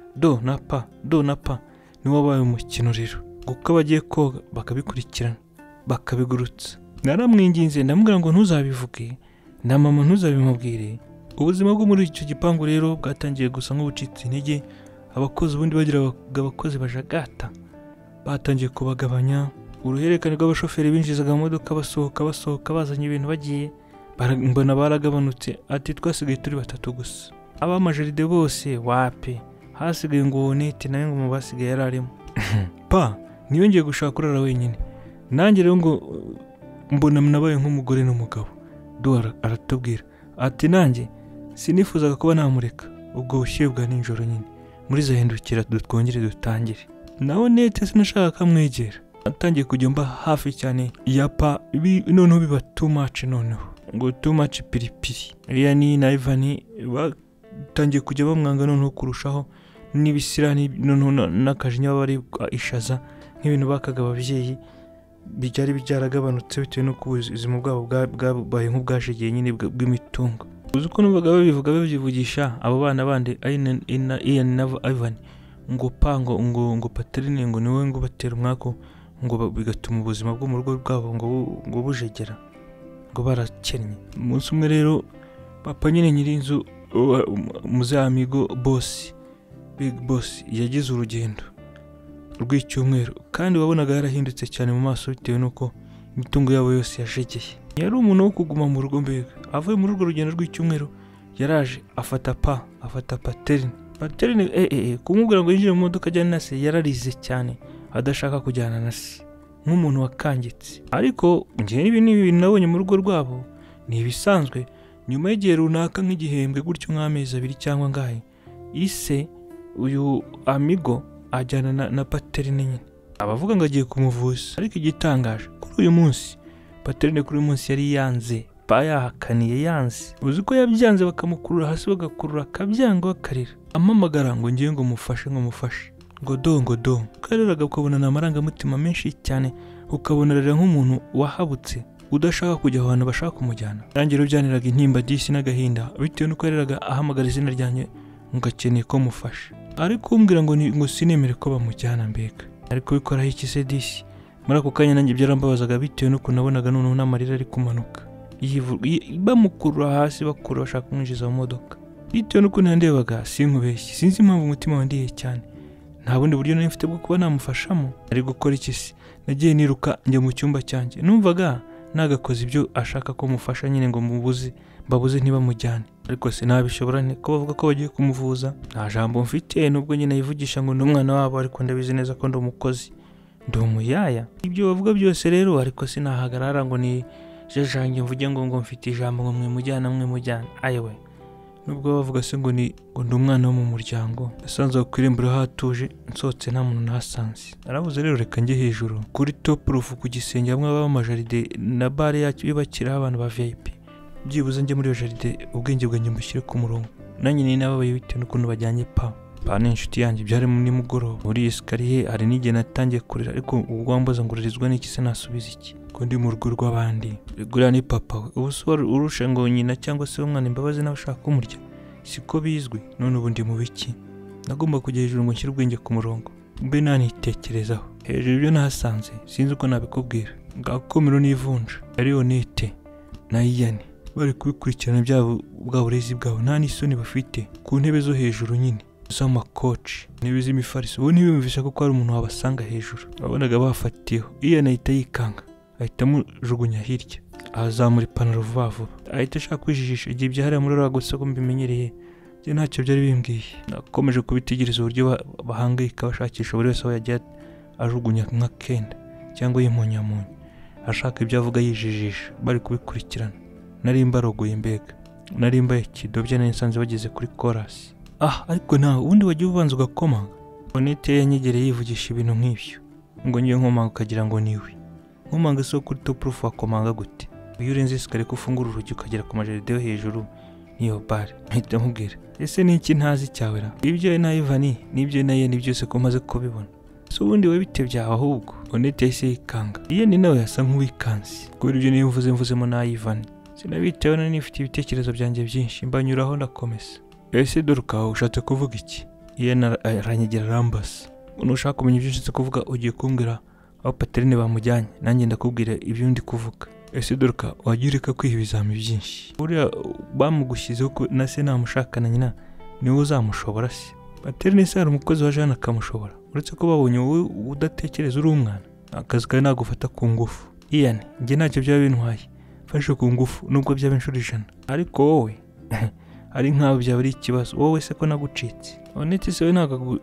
pa ni wabaye umukino rero, kuko bagiye koga bakabikurikirana bakabigurutsa. Naramwinginze ndamubwira ngo ntuzabivuge na mama ntuzabimubwire. Ubuzima bwo muri icyo gipangu rero bwatangiye gusa nk'ubucitse intege. Abakozi ubundi bagira abakozi bajagata, batangiye kubagabanya. Uruhererekane rw'abashoferi binjizaga mu modoka basohoka bazanye ibintu bagiye, mbona baragabanutse. Ati twasigaye turi 3 gusa, abamajaride bose wape, hasigaye ngo Unete nawe ngo mu basigaye yararimo. Niyo ngiye gushaka kurara wenyine. Nanjye rero ngo mbona nabaye nk'umugore n'umugabo. Dora aratubwira ati nanjye sinifuzaga kuba namureka ubwo bushyuhe bwa ninjoro nyine, muri zahindukira twongere dutangire. Naho Unete sinashaka kamwegera, atangiye kujya mba hafi cyane ya noneho biba too much, noneho ngo too much piripiri. Ian na Ivan batangiye kujya bamwanga noneho kurushaho, n'ibisirani noneho n'akajinya bari ishaza nk'ibintu bakaga ababyeyi byari byaragabanutse bitewe no kubuzima bwabo bwabaye nk'ubwashegeye nyine bw'imitungo. Uzi ko numvaga babivuga babyivugisha abo bana bandi Ian na Ivan ngo Paterine ngo niwe ngo batera umwako, ngo bigatuma ubuzima bwo mu rugo rwabo ngo bujegera, ngo barakennye. Umunsi umwe rero papa nyine nyirinzu muze amigo big boss yagize urugendo rw'icyumweru, kandi wabonaga yarahindutse cyane mu maso bitewe nuko imitungo yabo yose yajegeye. Yari umuntu wo kuguma mu rugo mbega. Avuye muri urwo rugendo rw'icyumweru yaraje afata Paterine kumubwira ngo yinjire mu modoka ajyana na se. Yararize cyane adashaka kujyana na se nk'umuntu wakangitse. Ariko ngiye n'ibintu nabonye mu rugo rwabo ni ibisanzwe. Nyuma y'igihe runaka nk'igihembwe gutyo nk'amezi 2 cyangwa ngahe, ise uyu amigo ajyana na Paterine nyine, abavuga ngo agiye kumuvuza. Ariko igitangaje kuri uyu munsi Paterine kuri uyu munsi yari yanze, bayahakaniye yanze. Uzi ko yabyanze bakamukurura hasi bagakurura akabyanga bakarira, amamagara ngo ngiye ngo mufashe ngo do kareraga, ukabona n'amarangamutima menshi cyane, ukabona rero nk'umuntu wahabutse udashaka kujya ahantu bashaka kumujyana. Nanjye byaniraga intimba disi n'agahinda bitewe nuko yareraga ahamagara izina ryanjye ngo akeneye ko mufasha, ariko umbwira ngo sinemere ko bamujyana mbega. Ariko bikoraho iki se disi? Muri ako kanya nanjye byarambabazaga bitewe nuko nabonaga noneho n'amarira ari kumanuka, bamukurura hasi bakura bashaka kumwinjiza mu modoka. Bitewe nuko nandebaga sinkubeshye, sinzi impamvu umutima wandiye cyane, nta bundi buryo nari mfite bwo kuba namufashamo. Ari gukora iki se? Nagiye niruka njya mu cyumba cyanjye, numvaga nagakoze ibyo ashaka ko mufasha nyine ngo babuze ntibamujyane. Ariko sinabishobora ko bavuga ko bagiye kumuvuza, nta jambo mfite nubwo nyine yivugisha ngo n'umwana wabo, ariko ndabizi neza ko ndi umukozi, ndi umuyaya. Ibyo bavuga byose rero ariko sinahagarara ngo ni jejange mvuge ngo mfite ijambo ngo mwemujyana. Ayewe nubwo bavuga se ngo ndi umwana wo mu muryango, nasanze ku irembo hatuje, nsohotse nta muntu nasanze. Narabuze rero reka njye hejuru kuri top roof ku gisenge hamwe b'amajaride na bare yacu yubakiraho abantu ba VIP, byibuze njye muri iyo jaride ubwenge bwanjye mbushyire ku murongo. Nanjye ni nababaye bitewe n'ukuntu bajyanye Pana inshuti yanjye byari mu nimugoroba muri esikariye hari n'igihe natangiye kurira ariko ubwo wambaza ngurizwa n'iki se nasubiza iki ko ndi mu rugo rw'abandi guriya ni papa we ubu so urusha ngo nyina cyangwa se umwana imbabazi n'abashaka kumurya siko bizwi none ubu ndi mu biki nagomba kujya hejuru ngo nshyire ubwenge ku murongo mbe nanitekerezaho hejuru ibyo nahasanze sinzi uko nabikubwira ngakomero n'ivunja ari Honete na Iyane bari kubikurikirana byabo bwa burezi bwabo nta n'isoni bafite ku ntebe zo hejuru nyine z'amakoci intebe z'imifariso ubu ntibiyumvisha ko hari umuntu wabasanga hejuru wabonaga bafatiyeho Iyane ahita yikanga ahita amujugunya hirya azamura ipantaro vuba vuba ahita ashaka kwijijisha igihe byahariye muri rwa gusa ko mbimenyereye byo ntacyo byari bimbwiye nakomeje kubitegereza uburyo bahangayika bashakisha buri wese aho yagiye ajugunya nka kenda cyangwa yimonyamonya ashaka ibyo avuga yijijisha bari kubikurikirana nari mbarogoye mbega nari mbaye kidobye n'insanze bageze kuri chorus ariko nawe ubundi wagiye ubanza ugakomanga Honete yanyegereye yivugisha ibintu nk'ibyo ngo ngiye nkomanga ukagira ngo niwe nkomanga so kuri top roof wakomanga gute iyo urenze esikariye ko ufungura urugi ukagera ku majaride yo hejuru niyo bare mpita nkubwira ese ni iki ntazi cyawe ra ibyo na Ivani n'ibyo na Yeni byose ko maze kubibona so ubundi we bite byawe ahubwo Honete yahise yikanga Yeni nawe yasa nk'uwikansi kubera ibyo niyo mvuzemo na Ivani sinabitewe na nifite ibitekerezo byanjye byinshi mbanyuraho ndakomeza ese Doruka ushatse kuvuga iki Yeni aranyegera arambasa unushaka kumenya ibyo ushatse kuvuga ugiye kumbwira aho Paterine bamujyanye nanjye ndakubwira ibyo ndi kuvuga ese Doruka wagiye ureka kwiha ibizami byinshi buriya bamugushyizeho ko na se namushakana nyina niwe uzamushobora se Paterine se hari umukozi wa Jana akamushobora uretse ko babonye wowe udatekereza uri umwana akazi kawe nagufata ku ngufu Iyane njye ntacyo byaba bintwaye fashe ku ngufu nubwo byaba inshuro 100 ariko wowe ari nkaho byaba ari ikibazo wowe se ko nagucitse Honete se we ntago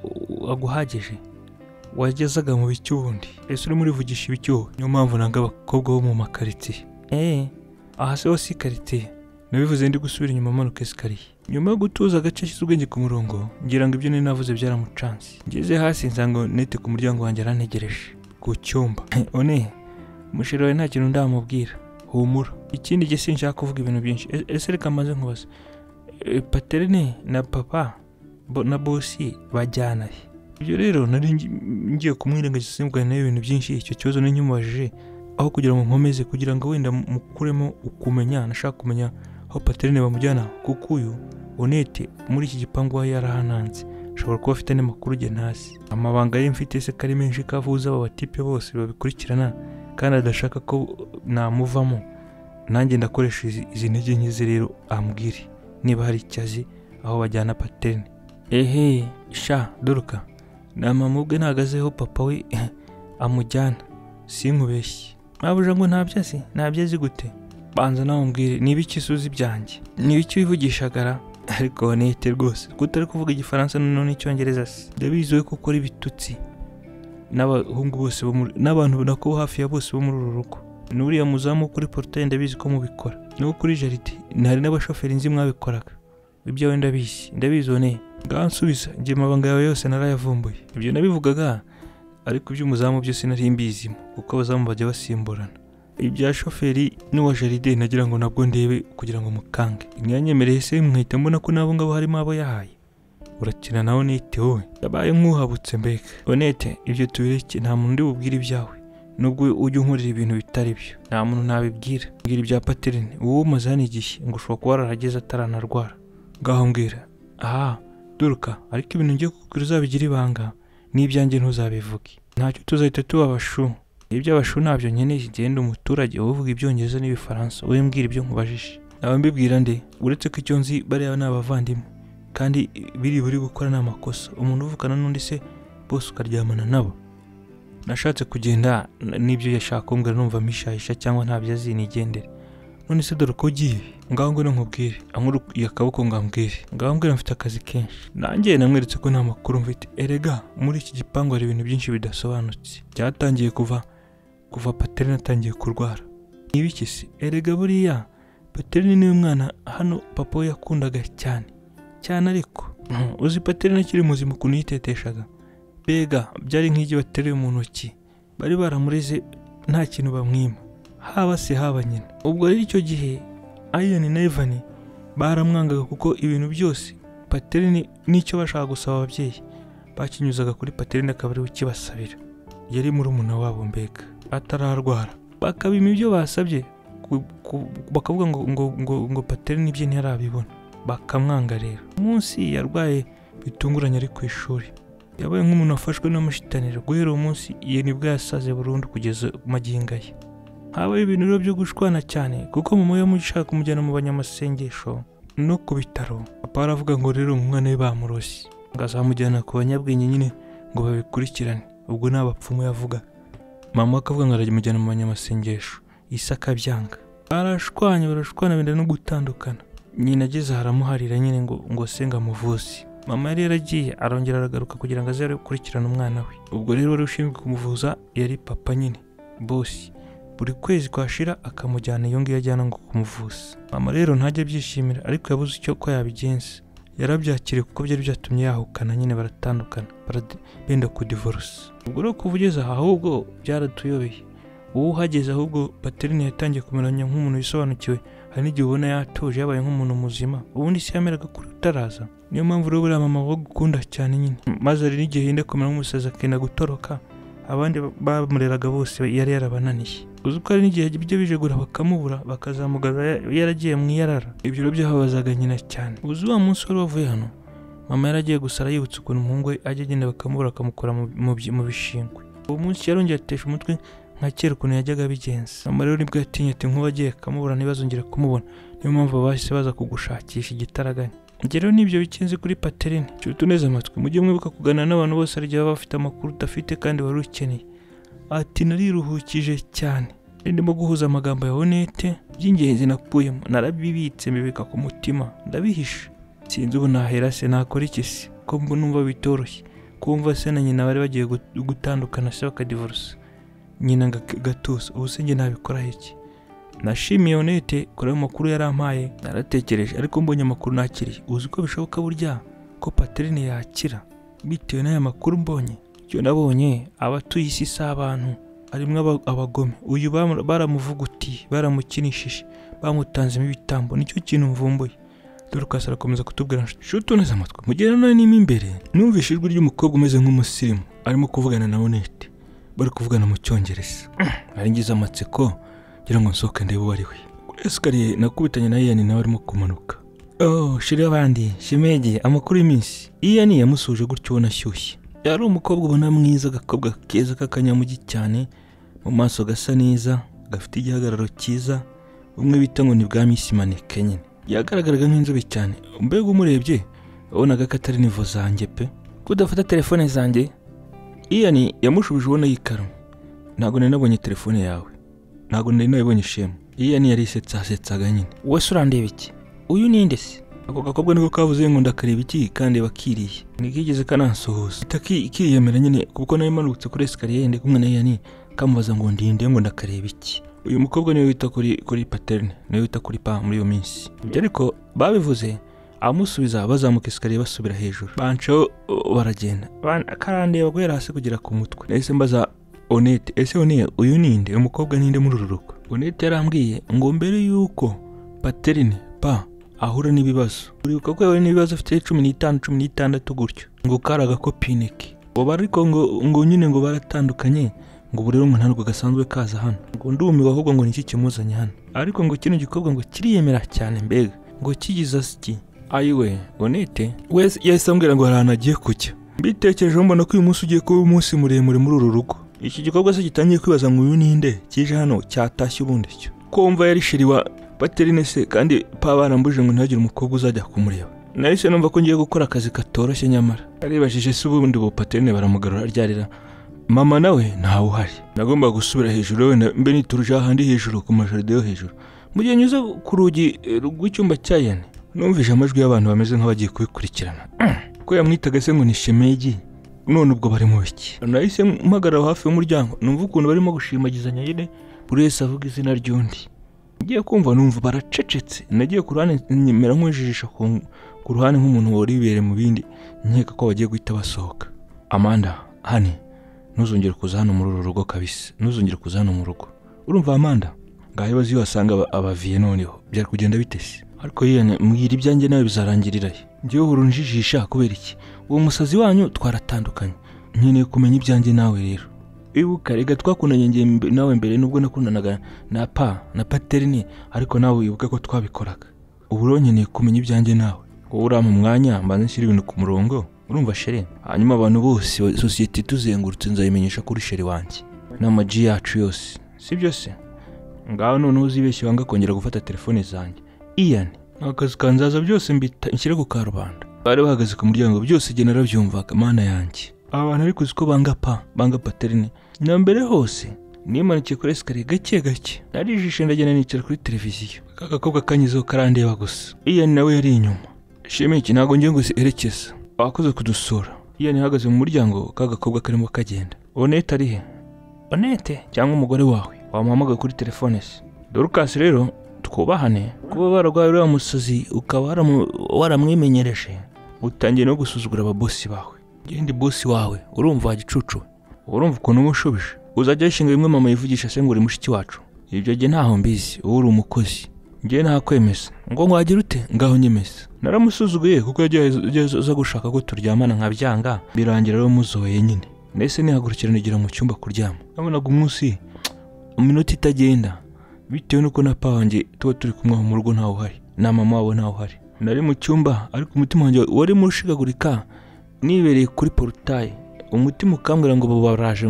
aguhagije wagezaga mu bicyubundi ese uri muri vugisha ibicyuho niyo mpamvu nanga abakobwa bo mu makaritiye aha se wasi karitiye nabivuze ndi gusubira inyuma manuka esikariye nyuma yo gutuza agace ashyize ubwenge ku murongo ngira ngo ibyo nari navuze byaramucanze ngeze hasi nsanga Honete ku muryango wanjye arantegereje ku cyumba mushira we nta kintu ndamubwira humura ikindi gihe sinshaka kuvuga ibintu byinshi ese reka maze nkubaza Paterine na papa na bosi bajyana ibyo rero nari ngiye kumwirengagiza simbwa nayo ibintu byinshi icyo kibazo n'inyumubajije aho kugira ngo nkomeze kugira ngo wenda mukuremo ukumenya nashaka kumenya aho Paterine bamujyana kuko uyu Honete muri iki gipangu aho yarahananze ashobora kuba afite n'amakuru ugena hasi amabanga ye mfite se kari menshi kavuza aba batipe bose babikurikirana kandi adashaka ko namuvamo nanjye ndakoresha izi ntege nke rero ambwire niba hari icyazi aho bajyana Paterine sha Doruka na mama ubwe nagazeho papa we amujyana sinkubeshye nabuja ngo ntabyazi gute banza nawe umbwire niba ikisuzi byanjye niba icyo wivugishagara ariko Honete rwose kutari kuvuga igifaransa none n'icyongereza se ndabizi we ko ukora ibitutsi n'abahungu bose n'abantu nako hafi ya bose bo muri uru rugo n'uriya muzamu kuri portail ndabizi ko mubikora no kuri jaride ntari n'abashoferi nzi mwabikoraga ibyo wenda ndabizi one ngansubiza ngiye mabanga yawe yose narayavumbuye ibyo nabivugaga ariko iby'umuzamu byose nari mbizimo kuko abazamu bajya basimburana ibya shoferi n'uwa jaride nagira ngo nabwo ndebe kugira ngo mukange imyanyemereye se mwahita mbona ko nabo ngabo harimo abo yahaye urakina na Honete wowe yabaye nk'uhabutse mbega Honete ibyo tubireke nta muntu ndi bubwire ibyawe nubwo ujye unkorera ibintu bitari byo nta muntu nabibwira mbwira ibya Paterine wowe umaze hano igihe ngo ushobora kuba wararageze ataranarwara ngaho mbwira Doruka ariko ibintu ngiye kukubwira uzabigira ibanga n'ibyanjye ntuzabivuge ntacyo tuzahita tuba abashu iby'abashu ntabyo nkeneye igenda umuturage uvuga ibyongereza n'ibifaransa wowe mbwira ibyo nkubajije naba mbibwira nde uretse ko icyo nzi bariya ni abavandimwe kandi buri gukora n'amakosa umuntu uvukana n'undi se bose ukaryamana nabo nashatse kugenda n'ibyo yashaka kumbwira numva mishahisha cyangwa ntabyo azi nigendere none se Doruka ugiye ngaho ngo nkubwire ankuru yakaboko ngambwire ngaho mbwira mfite akazi kenshi nanjye namweretse ko nta makuru mfite erega muri iki gipangu hari ibintu byinshi bidasobanutse byatangiye kuva Paterine atangiye kurwara ibiki se erega buriya Paterine niwe mwana hano papa we yakundaga cyane ariko uzi Paterine akiri muzima ukuntu yiteteshaga bega byari nk'igi bateruye mu ntoki bari baramureze nta kintu bamwima haba se haba nyina ubwo rero icyo gihe Iyane na Ivani baramwangaga kuko ibintu byose Paterine n'icyo bashaka gusaba ababyeyi bakinyuzaga kuri Paterine akaba ari ukibasabira. Yari murumuna wabo mbega atararwara, bakabima ibyo basabye bakavuga ngo Paterine ibye ntiyarabibona, bakamwanga rero. Umunsi yarwaye bitunguranye ari ku ishuri, yabaye nk'umuntu wafashwe n'amashitaniro. Guhera uwo munsi iyo nibwo yasaze burundu kugeza magingo ye. Habaye ibintu rero byo gushwana cyane kuko mama yamushaka kumujyana mu banyamasengesho no ku bitaro. Papa aravuga ngo rero umwana we bamuroshye, ngazamujyana ku banyabwenge nyine ngo babikurikirane. Ubwo n'abapfumu yavuga. Mama akavuga ngo arajya mu banyamasengesho, Isi akabyanga. Barashwana benda no gutandukana. Nyina ageze haramuharira nyine ngo senga muvuzi. Mama yari yaragiye arongera aragaruka kugira ngo aze gukurikirana umwana we. Ubwo rero wari ushinzwe kumuvuza yari papa nyine, boss. Buri kwezi kwashira akamujyana iyo ngiyo ajyana ngo kumuvuza. Mama rero ntajya byishimira ariko yabuze icyo ko yabigenza. Yarabyakiriye kuko byari byatumye yahukana nyine baratandukana, benda ku divorce. Ubwo rero kuvugeza ahubwo byaratuyobeye. Uwo uhageze ahubwo Paterine yatangiye kumeranya nk'umuntu wisobanukiwe. Hari n'igihe ubona yatuje yabaye nk'umuntu muzima, ubundi si yameraga kuri utaraza. Niyo mpamvu rero buriya mama bagukunda cyane nyine. Maze ari n'igihe yenda kumera nk'umusaza akenda gutoroka, abandi bamureraga bose yari yarabananiye. Uzi ko hari n'igihe ibyo bijegura bakamubura bakazamugarura yaragiye mu iyarara. Ibyo rero byahabazaga nyina cyane. Uzi wa munsi wari wavuye hano, mama yaragiye gusara yibutse ukuntu umuhungu we ajya agenda bakamubura akamukora mu bishingwe. Uwo munsi yarongeye atesha umutwe nka kera ukuntu yajyaga abigenza. Mama rero nibwo yatinye ati nkuba agiye akamubura ntibazongera kumubona. Niyo mpamvu bahise baza kugushakisha igitaraganya. Ngero nibyo bikinze kuri Paterine. Cyo neza amatwi mujye mwibuka kuganira n'abantu bose ari baba bafite amakuru udafite kandi wari ukeneye. Ati nariruhukije cyane. Ndimo guhuza amagambo ya Honete by'ingenzi nakuyemo, narabibitse mbibika ku mutima ndabihisha. Sinzi ubu nahera se nakora iki se, ko numva bitoroshye. Kumva se na nyina bari bagiye gutandukana se bakadivorce. Nyina gatusa ubu se nge nabikora iki? Nashimiye Honete kuri ayo makuru yarampaye, naratekereje ariko mbonye amakuru nakiriye. Uzi ko bishoboka burya ko Paterine yakira bitewe n'aya makuru mbonye. Cyo nabonye abatuye isi s'abantu, arimwe abagome. Uyu baramuvugutiye, baramukinishije, bamutanzemo ibitambo. Nicyo kintu mvumbuye. Dorcas arakomeza kutubwira nshuti neza amatwi. Mugera none nimo imbere numvise ijwi ry'umukobwa umeze nk'umusirimu arimo kuvugana na Honete. Bari kuvugana mu Cyongereza. Ari ngize amatsiko ngira ngo nsohoke ndebe uwo ari we. Esikariye nakubitanye na Ian nawe arimo kumanuka. Oh, shiri abandi, Shimege, amakuru y'iminsi. Ian yamusuje gutyo nashyushye. Yari umukobwa ubona mwiza, agakobwa keza k'akanyamugi cyane, mu maso gasa neza, gafite igihagararo cyiza, umwe bita ngo ni bwa Miss Maneke nyine. Yagaragaraga nk'inzobe cyane. Mbega umurebye wabonaga ko atari nivo zanjye pe. Kudafata telefone zanjye? Ian yamushubije ubona yikara. Ntago nari nabonye telefone yawe. Ntago nari nabonye shema. Ian yarisetsaga nyine. Wese urandeba iki? Uyu ninde se? Ako gakobwa niko kavuze ngo ndakareba iki kandi bakiriye. Nigigeze kanansohoza. Ikiyemera nyine kuko nayo manutse kuri esikariye ndi kumwe na Ian kamubaza ngo ndinde ngo ndakareba iki. Uyu mukobwa niwe wita kuri Paterine, niwe wita kuri pa muri iyo minsi. Ibyo ariko babivuze amusubiza bazamuka esikariye basubira hejuru. Bancho baragenda. Karandeba guhera hasi kugera ku mutwe. Nahise mbaza Honete, ese Honete uyu ninde? Umukobwa ninde muri uru rugo? Honete yarambwiye ngo mbere yuko Paterine ahura n'ibibazo. Uribuka ko yawe n'ibibazo afite 15-16 gutyo. Ngo karaga kopine ke. Bo ariko ngo nyine ngo baratandukanye. Ngo burero ngo ntabwo gasanzwe kaza hano. Ngo ndumiwe ahubwo ngo niki kimuzanye hano. Ariko ngo kino gikobwa ngo kiriyemera cyane mbega. Ngo kigize asiki. Ayiwe, Honete wese yahise ambwira ngo harana agiye kujya. Mbitekereje mbona ko uyu munsi ugiye kuba umunsi muremure muri uru rugo. Iki gikobwa se gitangiye kwibaza ngo uyu ninde kije hano cyatashye ubundi cyo. Kumva yari shiri wa Paterine se kandi barambuje ngo ntagire umukobwa uzajya kumureba. Nahise numva ko ngiye gukora akazi katoroshye nyamara. Aribajije se ubundi bo Paterine baramugarura ryarira. Mama nawe ntawe uhari. Nagomba gusubira hejuru we mbe nituruje ahandi hejuru ku majaride yo hejuru. Mu gihe nyuze ku rugi rw'icyumba cya Ian, numvise amajwi y'abantu bameze nk'abagiye kubikurikirana. Ko yamwitaga se ngo ni Shemegi. None ubwo bari mu biki? Nahise mpagarara hafi y'umuryango, numva ukuntu barimo gushimagizanya nyine buri wese avuga izina ry'undi. Ngiye kumva numva baracecetse. Nagiye ku ruhande nyemera nk'ujijisha ku ruhande nk'umuntu wari wibere mu bindi, nkeka ko bagiye guhita basohoka. Amanda, hani ntuzongere kuza hano muri uru rugo kabisa. Ntuzongere kuza hano mu rugo. Urumva Amanda? Ngaho bazi wasanga abaviye noneho byari kugenda bitese. Ariko Ian mbwira ibyanjye nawe bizarangirira he? njyewe urunjijisha kubera iki? Uwo musazi wanyu twaratandukanye, nkeneye kumenya ibyanjye nawe rero. Ibuka rega twakundanye njye nawe mbere nubwo nakundanaga na Paterine, ariko nawe wibuke ko twabikoraga. Ubu rero nkeneye kumenya ibyanjye nawe. Wowe urampa umwanya mbanze nshyira ibintu ku murongo, urumva sheri? Hanyuma abantu bose society tuzengurutse nzayimenyesha kuri sheri wanjye n'amaji yacu yose, sibyo se? Ngaho none uzibeshye wanga kongera gufata telefone zanjye. Ian, akazi kanzaza byose mbita inshyire ku karubanda. Bari bahagaze ku muryango byose je narabyumvaga, mana yanjye. Abantu ariko uziko banga Paterine. Na mbere hose nimanikiye kuri escalier gake narijishe ndagenda nicara kuri televiziyo. Kakakobwa kanyizo karandeba gusa. Ian nawe yari inyuma. Sheme iki ntago ngiye ngo erekeza. Abakoze kudusura. Ian ahagaze mu muryango, kagakobwa karimo kagenda. Onete ari he? Onete cyangwa umugore wawe wamuhamagaye kuri telefone se? Dorcas rero twubahane, kuba baragwaye uriya musazi ukaba waramwimenyereje, utangiye no gusuzugura ababosi bawe. Gende bosi wawe urumva gicucu, urumva ukuntu umushubije. Uzajya yishinga bimwe mama yivugisha se ngo uri mushiki wacu. Ibyo je ntaho mbizi, uri umukozi. Ngiye nta kwemeza ngo ngwagira ute ngaho nyemeza. Naramusuzuguye kuko yagiye zo gushaka ko turyamana nkabyanga, birangira rero muzoye nyine. Nese nihagurukira nigira mu cyumba kuryama. Nabonaga umunsi iminota itagenda, bitewe nuko na wanjye tuba turi kumwe mu rugo ntaho uhari, na mama wabo ntaho uhari. Nari mu cyumba ariko umutima wanjye wari murushigagurika, nibereye kuri portail. Umutima ukambwira ngo babaraje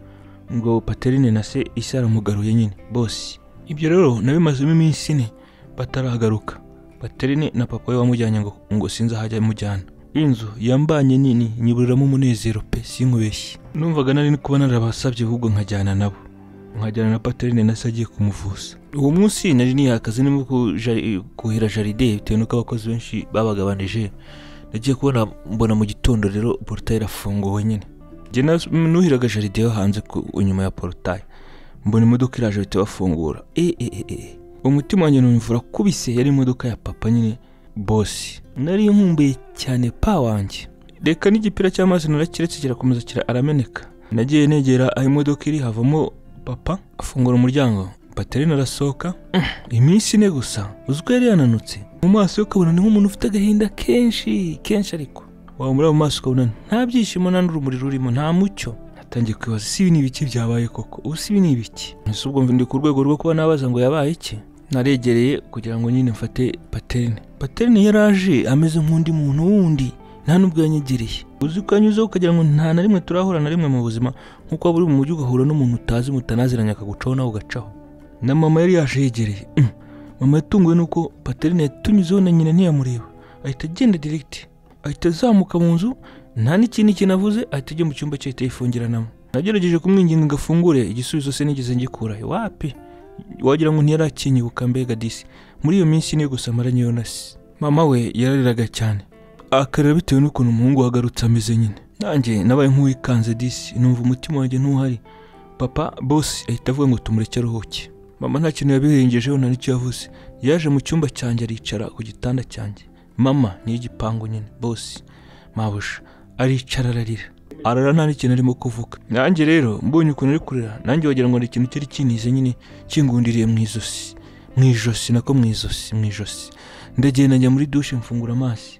ngo Paterine na se isara mugaruye nyine bosi. Ibyo rero nabimazemo iminsi ine bataragaruka. Paterine na papa we wamujyanye ngo sinza hajya mujyana. Inzu yambanye nini nyiburiramo umunezero pe sinkubeshye. Numvaga nari kuba narabasabye ahubwo nkajyana nabo, nkajyana na Paterine na se agiye kumuvuza. Uwo munsi nari niyakaze nimo kuhira jaride bitewe nuko abakozi benshi babagabanije. Nagiye kubona mbona mu gitondo rero portail irafunguwe nyine. Je nuhiraga jaride yo hanze inyuma ya portail, mbona imodoka iraje bite bafungura. Umutima wanjye numvura kubise, yari imodoka ya papa nyine bosi. Nari nkumbuye cyane wanjye. Reka n'igipira cy'amazi narakiretse kirakomeza arameneka. Nagiye negera aho imodoka iri, havamo papa afungura umuryango. Paterine arasohoka. Iminsi ine gusa uziko yari yananutse. Mu maso yo kabona ni nk'umuntu ufite agahinda kenshi ariko wamura mu maso kabona nta byishimo nta n'urumuri rurimo, nta mucyo. Natangiye kwibaza si ibintu biki byabaye koko, ubu si ibintu biki? Nese ubwo ndi ku rwego rwo kuba nabaza ngo yabaye iki. Naregereye kugira ngo nyine mfate Paterine. Paterine yaraje ameze nk'undi muntu wundi, nta nubwo yanyegereye. Uziko anyuzeho ukagira ngo nta na rimwe turahura na rimwe mu buzima, nkuko waba uri mu mujyi ugahura n'umuntu utazi mutanaziranye akagucaho nawe ugacaho. Na mama yari yaje yegereye. Mama yatunguwe nuko Paterine yatunyuzeho na nyina ntiyamureba, ahita agenda direct, ahita azamuka mu nzu, nta n'ikindi kinavuze, ahita ajya mu cyumba cye yifungiranamo. Nagerageje kumwinginga ngafungure, igisubizo se nigeze ngikura. Wapi? Wagira ngo ntiyarakinyibuka mbega disi. Muri iyo minsi niyo gusa maranye Yonasi. Mama we yarariraga cyane, akarira bitewe n'ukuntu umuhungu wagarutse ameze nyine. Nanjye nabaye nk'uwikanze disi, numva umutima wanjye ntuhari. Papa boss ahita avuga ngo tumureke aruhuke. Mama nta kintu yabirengejeho nta n'icyo yavuze. Yaje mu cyumba cyanjye aricara ku gitanda cyanjye. Mama ni igipangu nyine boss mabusha aricara ararira. Arara nta n'ikintu arimo kuvuga. Nanjye rero mbonye ukuntu ari kurira, nanjye wagira ngo ni ikintu cyari kinize nyine kingundiriye mu ijosi nako mu ijosi. Ndagenda njya muri douche mfungura amazi.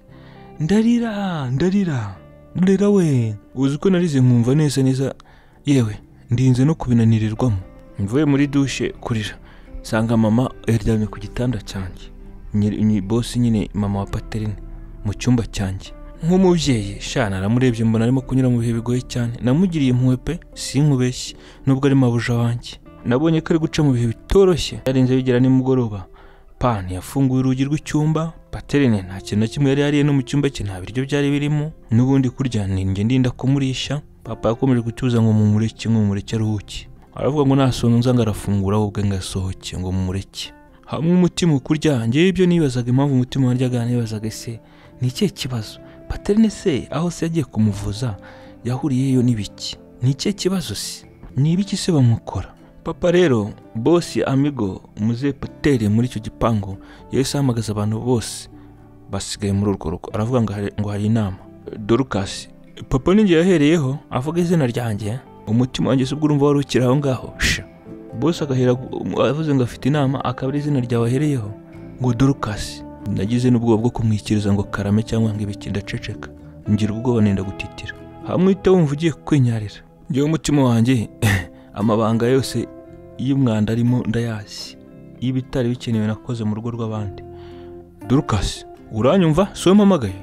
Ndarira we. Uzi ko narize nkumva neza yewe ndinze no kubinanirirwamo. Mvuye muri douche kurira, sanga mama yaryamye ku gitanda cyanjye. Ni boss nyine mama wa Paterine mu cyumba cyanjye. Nk'umubyeyi shana naramurebye mbona arimo kunyura mu bihe bigoye cyane. Namugiriye impuhwe pe sinkubeshye nubwo ari mabuja wanjye. Nabonye ko ari guca mu bihe bitoroshye. Yarinze bigera ni mugoroba. Pani yafunguye urugi rw'icyumba. Paterine nta kintu na kimwe yari yariye no mu cyumba cye, nta biryo byari birimo, n'ubundi kurya ninjye ndinda kumurisha. Papa yakomeje gutuza ngo mumureke aruhuke. Aravuga ngo nasonza nzanga arafungura ubwe ngasohoke ngo mumureke. Hamwe umutima ukurya, ngiye ibyo nibazaga impamvu umutima waryaga, nibazaga se ni ikihe kibazo? Paterine se aho se yagiye kumuvuza yahuriyeyo n'ibiki? Ni ikihe kibazo se? Ni ibiki se bamukora? Papa rero boss amigo muze Paterine muri icyo gipangu yahise ahamagaza abantu bose basigaye muri urwo rugo. Aravuga ngo hari inama. Dorcas papa ninjye yahereyeho avuga izina ryanjye. Umutima wanjye se ubwo urumva wari ukiri aho ngaho. Boss agahera avuze ngo afite inama, akaba ari izina ryawe ahereyeho ngo Dorcas. nagize n'ubwoba bwo kumwikiriza ngo karame cyangwa ngo ibiki, ndaceceka ngira ubwoba nenda gutitira. Hamwita wumva ugiye kwinyarira. Njyewe umutima wanjye amabanga yose y'umwanda arimo ndayazi, y'ibitari bikenewe nakoze mu rugo rw'abandi. Dorcas, uranyumva? So mpamagaye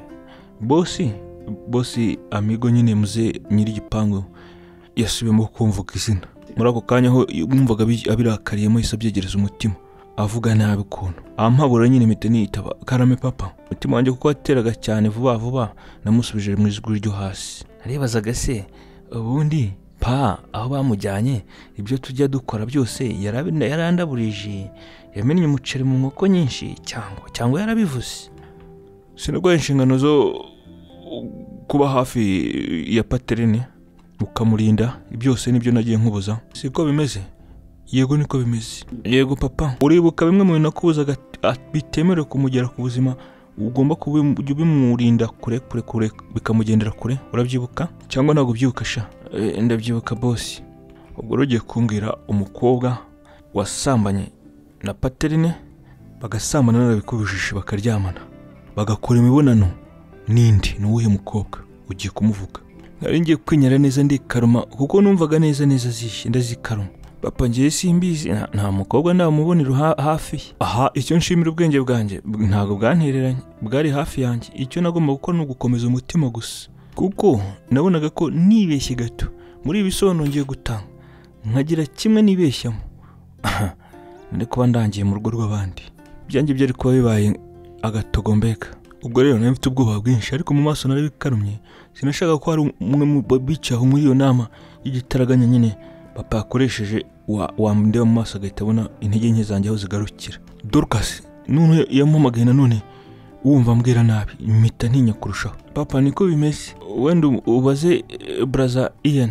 bosi amigo nyine muze nyiri igipangu yasubiyemo kumvuga izina. Muri ako kanya aho mwumvaga abirakariyemo yise abyegereza umutima, avuga nabi ukuntu ampabura nyine mpita nitaba karame papa. Umutima wanjye kuko wateraga cyane vuba namusubije mu ijwi ryo hasi. Naribazaga se ubundi aho bamujyanye ibyo tujya dukora byose yarandaburije, yamennye umuceri mu nkoko nyinshi cyangwa yarabivuze. Sinarwaye inshingano zo kuba hafi ya Paterine ukamurinda, byose nibyo nagiye nkubuza. Siko bimeze? Yego niko bimeze. Yego papa, uribuka bimwe mu nakubuzaga bitemerewe kumugera ku buzima, ugomba kubimurinda kure bikamugendera kure, urabyibuka cyangwa ntabwo byibuka sha? Ndabyibuka bosi. Ubwo rugiye kumbwira umukobwa wasambanye na Paterine, bagasambana n'abikubujije bakaryamana, bagakora imibonano n'indi, n'uwuhe mukobwa ugiye kumuvuga? Nari ngiye kwinyara neza ndikaruma kuko numvaga neza zishe ndazikaruma. Papa ngiye simbizi, nta mukobwa ndamubonera hafi. Aha icyo nshimira ubwenge bwanjye ntago bwantereranye, bwari hafi yanjye. Icyo nagomba gukora ni ugukomeza umutima gusa, kuko nabonaga ko nibeshye gato muri ibisobanuro ngiye gutanga nkagira kimwe nibeshyamo ndi kuba ndangiye mu rugo rw'abandi, byanjye byari kuba bibaye agatogombeka. Ubwo rero nari mfite ubwoba bwinshi, ariko mu maso nari bikarumye. Sinashaka ko hari umwe mu bicaho muri iyo nama y'igitaraganya nyine papa yakoresheje wamundeba mu maso agahita abona intege nke zanjye aho zigarukira. Dorcas none yampamagaye nanone wumva mbwira nabi, mpita ntinya kurushaho. Papa niko bimeze, wenda ubaze braza Ian,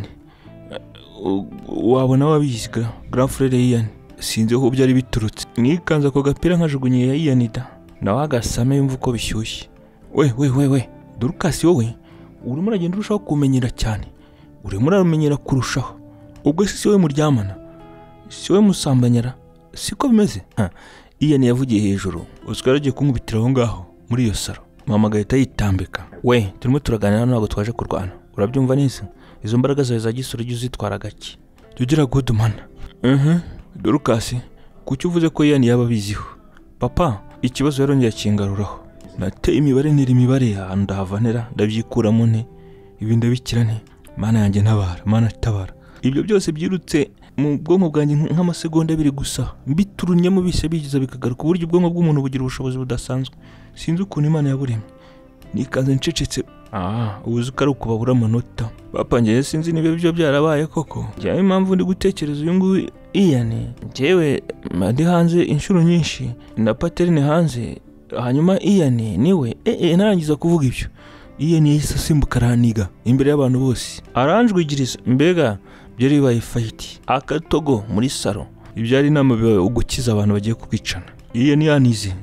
wabona wabiziga grand frère Ian, sinzi aho byari biturutse. Nikanza ko gapira nkajugunye ya Ian nawe agasame yumva uko bishyushye. We Dorcas, wowe urimo uragenda urushaho kumenyera cyane, urimo uramenyera kurushaho. Ubwo si wowe muryamana, si wowe musambanyara, siko bimeze? Ian yavugiye hejuru, uswara agiye kunkubitira aho ngaho muri iyo saro. Mama agahita yitambika. We turimo turaganira, ntabwo twaje kurwana, urabyumva neza? Izo mbaraga zawe za gisore jya uzitwara gake, jya ugira good man. Dorcas, kuki uvuze ko Ian yaba abiziho? Papa ikibazo yarongeye kingaruraho. Nateye imibare imibare ndahavanera ndabyikuramo nte, ibi ndabikira nte? Mana yanjye ntabara, Mana tabara. Ibyo byose byirutse mu bwonko bwanjye nk'amasegonda 2 gusa, mbiturunyemo bise bigiza bikagaruka. Uburyo ubwonko bw'umuntu bugira ubushobozi budasanzwe, sinzi ukuntu Imana yaburemye. Nikaze ncecetse, ubuze ko ari ukubabura amanota. Papa njye sinzi niba ibyo byarabaye koko. Njye impamvu ndi gutekereza uyu nguyu Ian, njyewe ndi hanze inshuro nyinshi na Paterine hanze, hanyuma Ian niwe narangiza kuvuga ibyo. Ian yahise asimbuka araniga imbere y'abantu bose, aranjwigiriza. Mbega byari bibaye fight akatogo muri saro. Ibyari inama bibaye ugukiza abantu bagiye kwicana. Ian yanize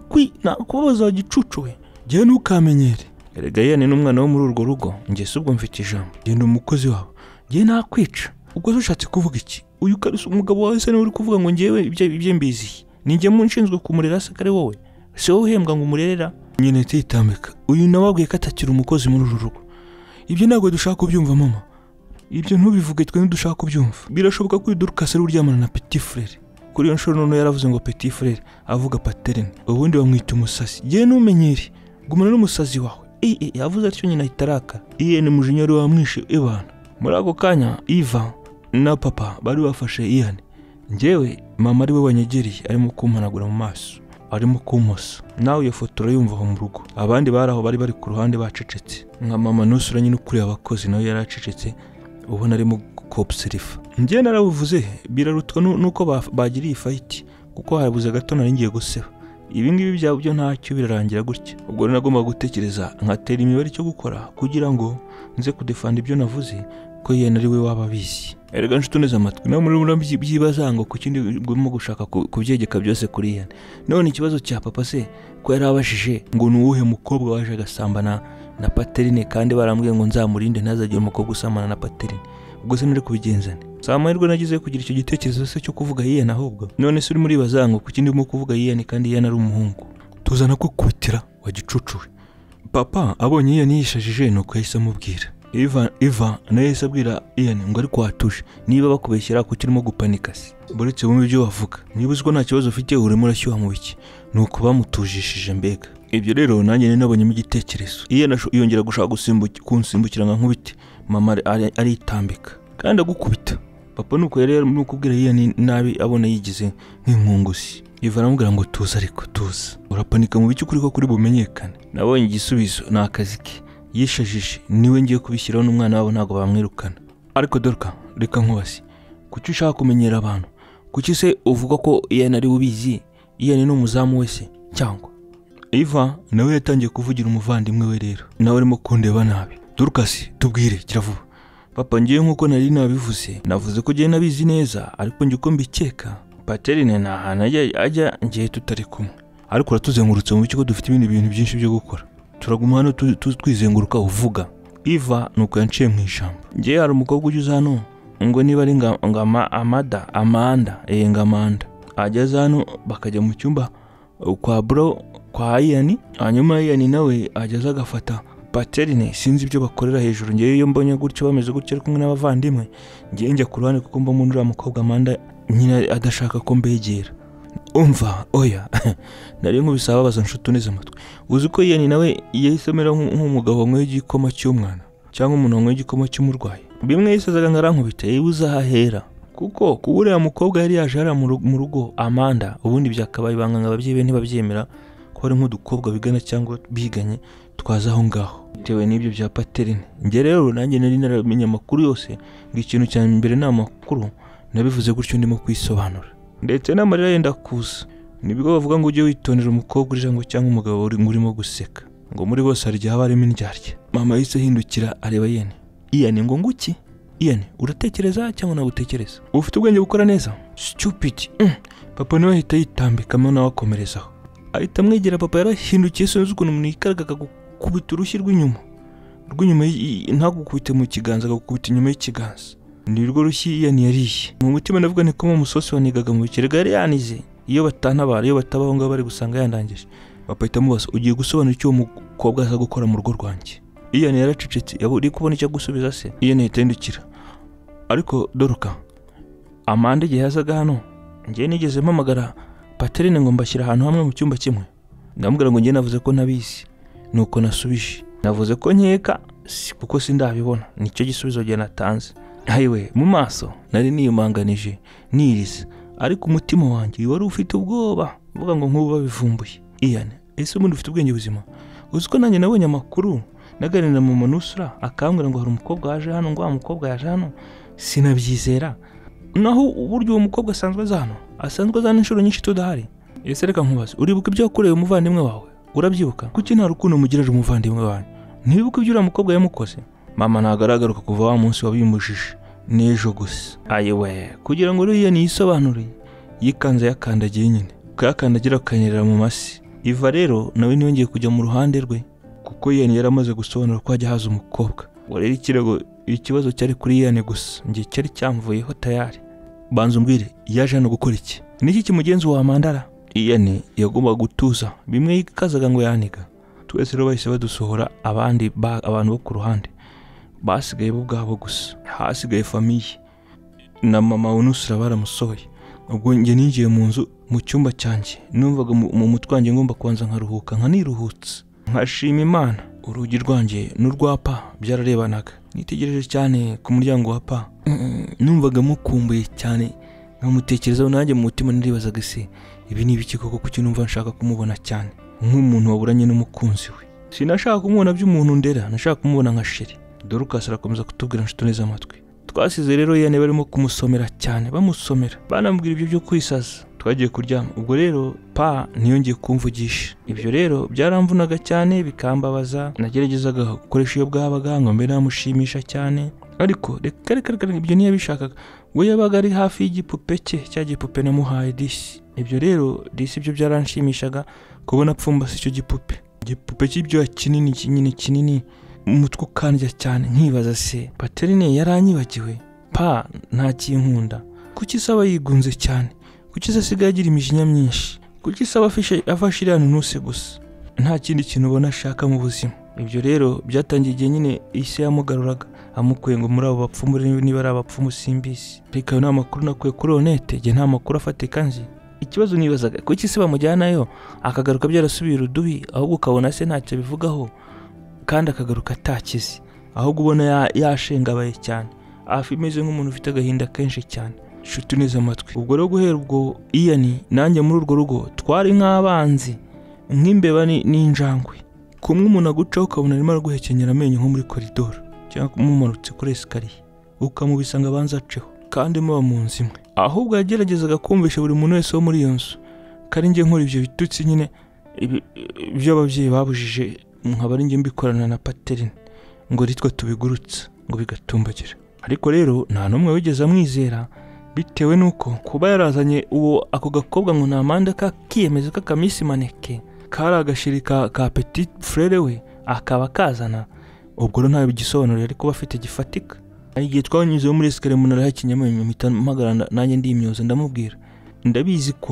nakubaza gicucu we, njye ntukamenyere. Erega Ian ni umwana wo muri urwo rugo, njye subwo mfite ijambo, njye ndi umukozi wabo, njye nakwica. Ubwo ushatse kuvuga iki? Uyu karisa umugabo wawe se uri kuvuga ngo njyewe ibye mbizi? Ninjye mu nshinzwe kumurera se kare wowe? Se wowe uhembwa ngo umurerera? Nyine titambika. Uyu nawabwiye ko atakira umukozi muri uru rugo. Ibyo ntabwo dushaka kubyumva mama. Ibyo ntubivuge, twe ntidushaka kubyumva. Birashoboka ko Dorcas ari uryamana na petit frère. Kuri iyo nshuro none yaravuze ngo petit frère, avuga Paterine. Ubundi bamwita umusazi. Njye numenyere, gumana n'umusazi wawe. Yavuze atyo nyina itaraka. Ian mujinyari wamwishe ebana. Muri ako kanya Iva na papa bari bafashe Ian. Njyewe mama ari we wanyegereye, arimo kumpanagura mu maso, arimo kumosa. Nawe iyo foto urayumva aho mu rugo. Abandi baraho bari ku ruhande bacecetse. Nka mama nusura nyine ukuri abakozi nawe yaracecetse, ubona arimo kopserifa. Njye narabuvuze birarutwa nuko bagiriye fight, kuko habuze gato nari ngiye guseba. Ibi ngibi byabyo ntacyo birarangira gutya. Ubwo rero nagomba gutekereza nkatera imibare cyo gukora kugira ngo nze kudefanda ibyo navuze ko Ian ari we waba bizi. Erega nshutuneze amatwi, nawe muri byibaza ngo kukindi ngomba gushaka kubyegeka byose kuri Ian. None ikibazo cya papa se ko yarabashije ngo nuwuhe mukobwa waje agasambana na Paterine, kandi barambwiye ngo nzamurinde ntazagire umukobwa usambana na Paterine. Ubwo se nari kubigenzane? Samahirwe nagize kugira icyo gitekerezo se cyo kuvuga Ian ahubwo. None se uri muri bazango kukindi mo kuvuga Ian kandi Ian ari umuhungu. tuzana kukubitira wa gicucuwe. Papa abonye Ian yishajije nuko yahise amubwira. Eva nawe yahise abwira Ian ngo ariko watuje niba bakubeshyira ko kirimo gupanika se. Buretse bumwe ibyo bavuga. Niba uziko nta kibazo ufite urimo urashyuha mu biki. Nuko bamutujishije mbega. Ibyo rero nanjye nabonyemo igitekerezo. Ian yongera gushaka kunsimbukira nka nkubite. Mama aritambika kandi agukubita. Papa nuko yari kubwira Ian nabi abona yigize nk'inkungusi. Eva aramubwira ngo tuza ariko tuza. Urapanika mu biki kuri ko kuri bumenyekane. Nabonye igisubizo ni akazi ke. Yishajije niwe ngiye kubishyiraho n'umwana wabo ntago bamwirukana. Ariko Dorka reka nkubasi. Kuki ushaka kumenyera abantu? Kuki se uvuga ko Ian ari ubizi? Ian ni umuzamu wese cyangwa? Eva nawe yatangiye kuvugira umuvandimwe we rero. Nawe arimo kundeba nabi. Dorcas tubwire kiravuba. Papa ngiye nkuko nari nabivuze. Navuze ko giye nabizi neza ariko ngiye uko mbikeka. Paterine nahana ajya ngiye tutari kumwe. Ariko uratuzengurutse mu biki ko dufite ibindi bintu byinshi byo gukora. Turaguma hano twizenguruka uvuga. Eva nuko yanciye mu ijambo. Ngiye hari umukobwa ujuza hano ngo niba ari Amanda ageze hano bakajya mu cyumba kwa bro kwa Ian, hanyuma Ian nawe ageze agafata Paterine. Sinzi ibyo bakorera hejuru. Ngiye iyo mbonye gutyo bameze gutyo ari kumwe n'abavandimwe ngiye njya ku ruhande kuko mbona uriya mukobwa Amanda nyine adashaka ko mbegera. Umva oya nari nkubisaba baza nshutu neza amatwi. Uzi ko Ian nawe yahisemera nk'umugabo wanywe igikoma cy'umwana cyangwa umuntu wanywe igikoma cy'umurwayi. Bimwe yisazaga ngarankubita yibuza hahera kuko kubura mukobwa yari yaje ara mu rugo Amanda ubundi byakabaye banga ababyeyi be ntibabyemera ko ari nk'udukobwa bigana cyangwa biganye twaza aho ngaho bitewe n'ibyo bya Paterine. Nge rero nanjye nari naramenye amakuru yose ngo ikintu cya mbere n'amakuru nabivuze gutyo ndimo kwisobanura ndetse n'amarira yenda kuza. Nibwo bavuga ngo ujye witondera umukobwa uri ngo cyangwa umugabo urimo guseka ngo muri bose harya haba harimo indyarya. Mama yise hindukira areba Ian ngo nguki? Ian uratekereza cyangwa nagutekereza? Ufite ubwenge bukora neza? Stupid. Papa nawe ahita yitambika nawe akomerezaho. Ahita amwegera. Papa yarahindukiye sonze ukuntu umuntu yikaraga gukubita urushyi rw'inyuma ntagukubite mu kiganza agakubita inyuma y'ikiganza. Ni rwo rushyi Ian yariye. Mu mutima ndavuga ni ko mu musosi wanigaga mu bikirega yari yanize. Iyo batantabara iyo batabaho ngo bari gusanga yandangije. Papa ahita amubaza ugiye gusobanura icyo umukobwa aza gukora mu rugo rwanjye. Ian yaracecetse yaburi kubona icyo gusubiza se. Ian yitendukira. Ariko Dorka Amanda igihe yazaga hano ngiye nigeze mpamagara Paterine ngo mbashyira ahantu hamwe mu cyumba kimwe. Ndamubwira ngo ngiye navuze ko nabizi nuko nasubije. Navuze ko nkeka kuko sindabibona. Nicyo gisubizo gihe natanze. Hayiwe mu maso nari niyumanganije nirize ariko umutima wanjye wari ufite ubwoba vuga ngo nk'ubu babivumbuye. Ian ese umuntu ufite ubwenge buzima? Uzi ko nanjye nabonye amakuru naganira mu Nusra akambwira ngo hari umukobwa waje hano ngo umukobwa yaje hano. Sinabyizera. Naho uburyo uwo mukobwa asanzwe azana inshuro nyinshi tudahari. Ese reka nkubaze uribuka ibyo yakoreye umuvandimwe wawe? Urabyibuka? Kuki nta rukundo mugirira umuvandimwe wawe? Ntibibuka ibyo uriya mukobwa yamukoze? Mama ntagaragaruka kuva wa munsi wabimbujije n'ejo gusa. Ayiwe kugira ngo Ian yisobanure yikanze yakandagiye nyine kayakandagira akanyerera mu masi. Eva rero nawe niyongeye kujya mu ruhande rwe kuko Ian yaramaze gusobanura ko hajya haza umukobwa. Warera ikirego ikibazo cyari kuri Ian gusa ngiye cyari cyamvuyeho tayari. Banza umbwire yaje hano gukora iki? Niki kimugenzi wa Amandara? Ian yagomba gutuza bimwe yikazaga ngo yaniga. Twese rero bahise badusohora abantu bo ku ruhande basigaye bo bwabo gusa. Hasigaye famiye na mama Nusra baramusohoye. Ubwo nge ninjiye mu nzu mu cyumba cyanjye numvaga mu mutwanjye ngomba kwanza nkaruhuka nkaniruhutse nkashima Imana. Urugi rwanjye n'urwapa byararebanaga. Nitegereje cyane ku muryango wa Pa. Numvaga mukumbuye cyane nkamutekerezaho nanjye mu mutima niribazaga se ibi ni ibiki koko kuki numva nshaka kumubona cyane nk'umuntu waburanye n'umukunzi we. Sinashaka kumubona by'umuntu ndera nashaka kumubona nka sheri. Dorcas arakomeza kutubwira nshuti neza amatwi. Twasize rero Ian barimo kumusomera cyane bamusomera banambwira ibyo byo kwisaza. Twagiye kuryama. Ubwo rero Pa ntiyongeye kumvugisha. Ibyo rero byaramvunaga cyane bikambabaza. Nageragezaga gukoresha iyo bwabaga ngo mbe namushimisha cyane ariko reka ibyo ntiyabishakaga. We yabaga ari hafi y'igipupe cye cya gipupe namuhaye disi. Ibyo rero disi byo byaranshimishaga kubona apfumbase icyo gipupe cy'ibyo kinini umutwe ukandya cyane nkibaza se Paterine yaranyibagiwe. Pa nta kinkunda kuki saba yigunze cyane? Kuki asigaye agira imijinya myinshi? kuki se afashe iriya ntunuse gusa nta kindi kintu ubona ashaka mu buzima? Ibyo rero byatangiye igihe nyine isi yamugaruraga amukuye ngo muri abo bapfumu niba ari abapfumu simbizi. Ariko ayo ni amakuru nakuye kuri Onete, igihe nta makuru afatika nzi. Ikibazo nibazaga kuki se bamujyanayo akagaruka byarasubiye urudubi, ahubwo ukabona se ntacyo bivugaho kandi akagaruka atakize, ahubwo ubona yashengabaye cyane, afi imeze nk'umuntu ufite agahinda kenshi cyane. Shuti neza amatwi, ubwo rero guhera ubwo Ian nanjye muri urwo rugo twari nk'abanzi, nk'imbeba n'injangwe. Kumwe umuntu agucaho ukabona arimo araguhekenyera amenyo nko muri koridoro cyangwa mumanutse kuri esikariye ukamubisanga abanza aceho kandi muba mu nzu imwe. Ahubwo yageragezaga kumvisha buri muntu wese wo muri iyo nzu kari njye nkora ibyo bitutsi nyine ibyo ababyeyi babujije, nkaba ari njye mbikorana na Paterine ngo ritwa tubigurutse ngo bigatumbagira. Ariko rero nta n'umwe wigeze amwizera bitewe nuko kuba yarazanye ako gakobwa ngo namanda kakiyemeza kakamisi maneke kari agashirika ka petit frere we akaba kazana, ubwo rero nta bigisobanuro yari kuba afite gifatika. Igihe twanyuze muri esikariye umuntu arahakinyamenyo mpita mpagarana nanjye ndi imyoza ndamubwira, ndabizi ko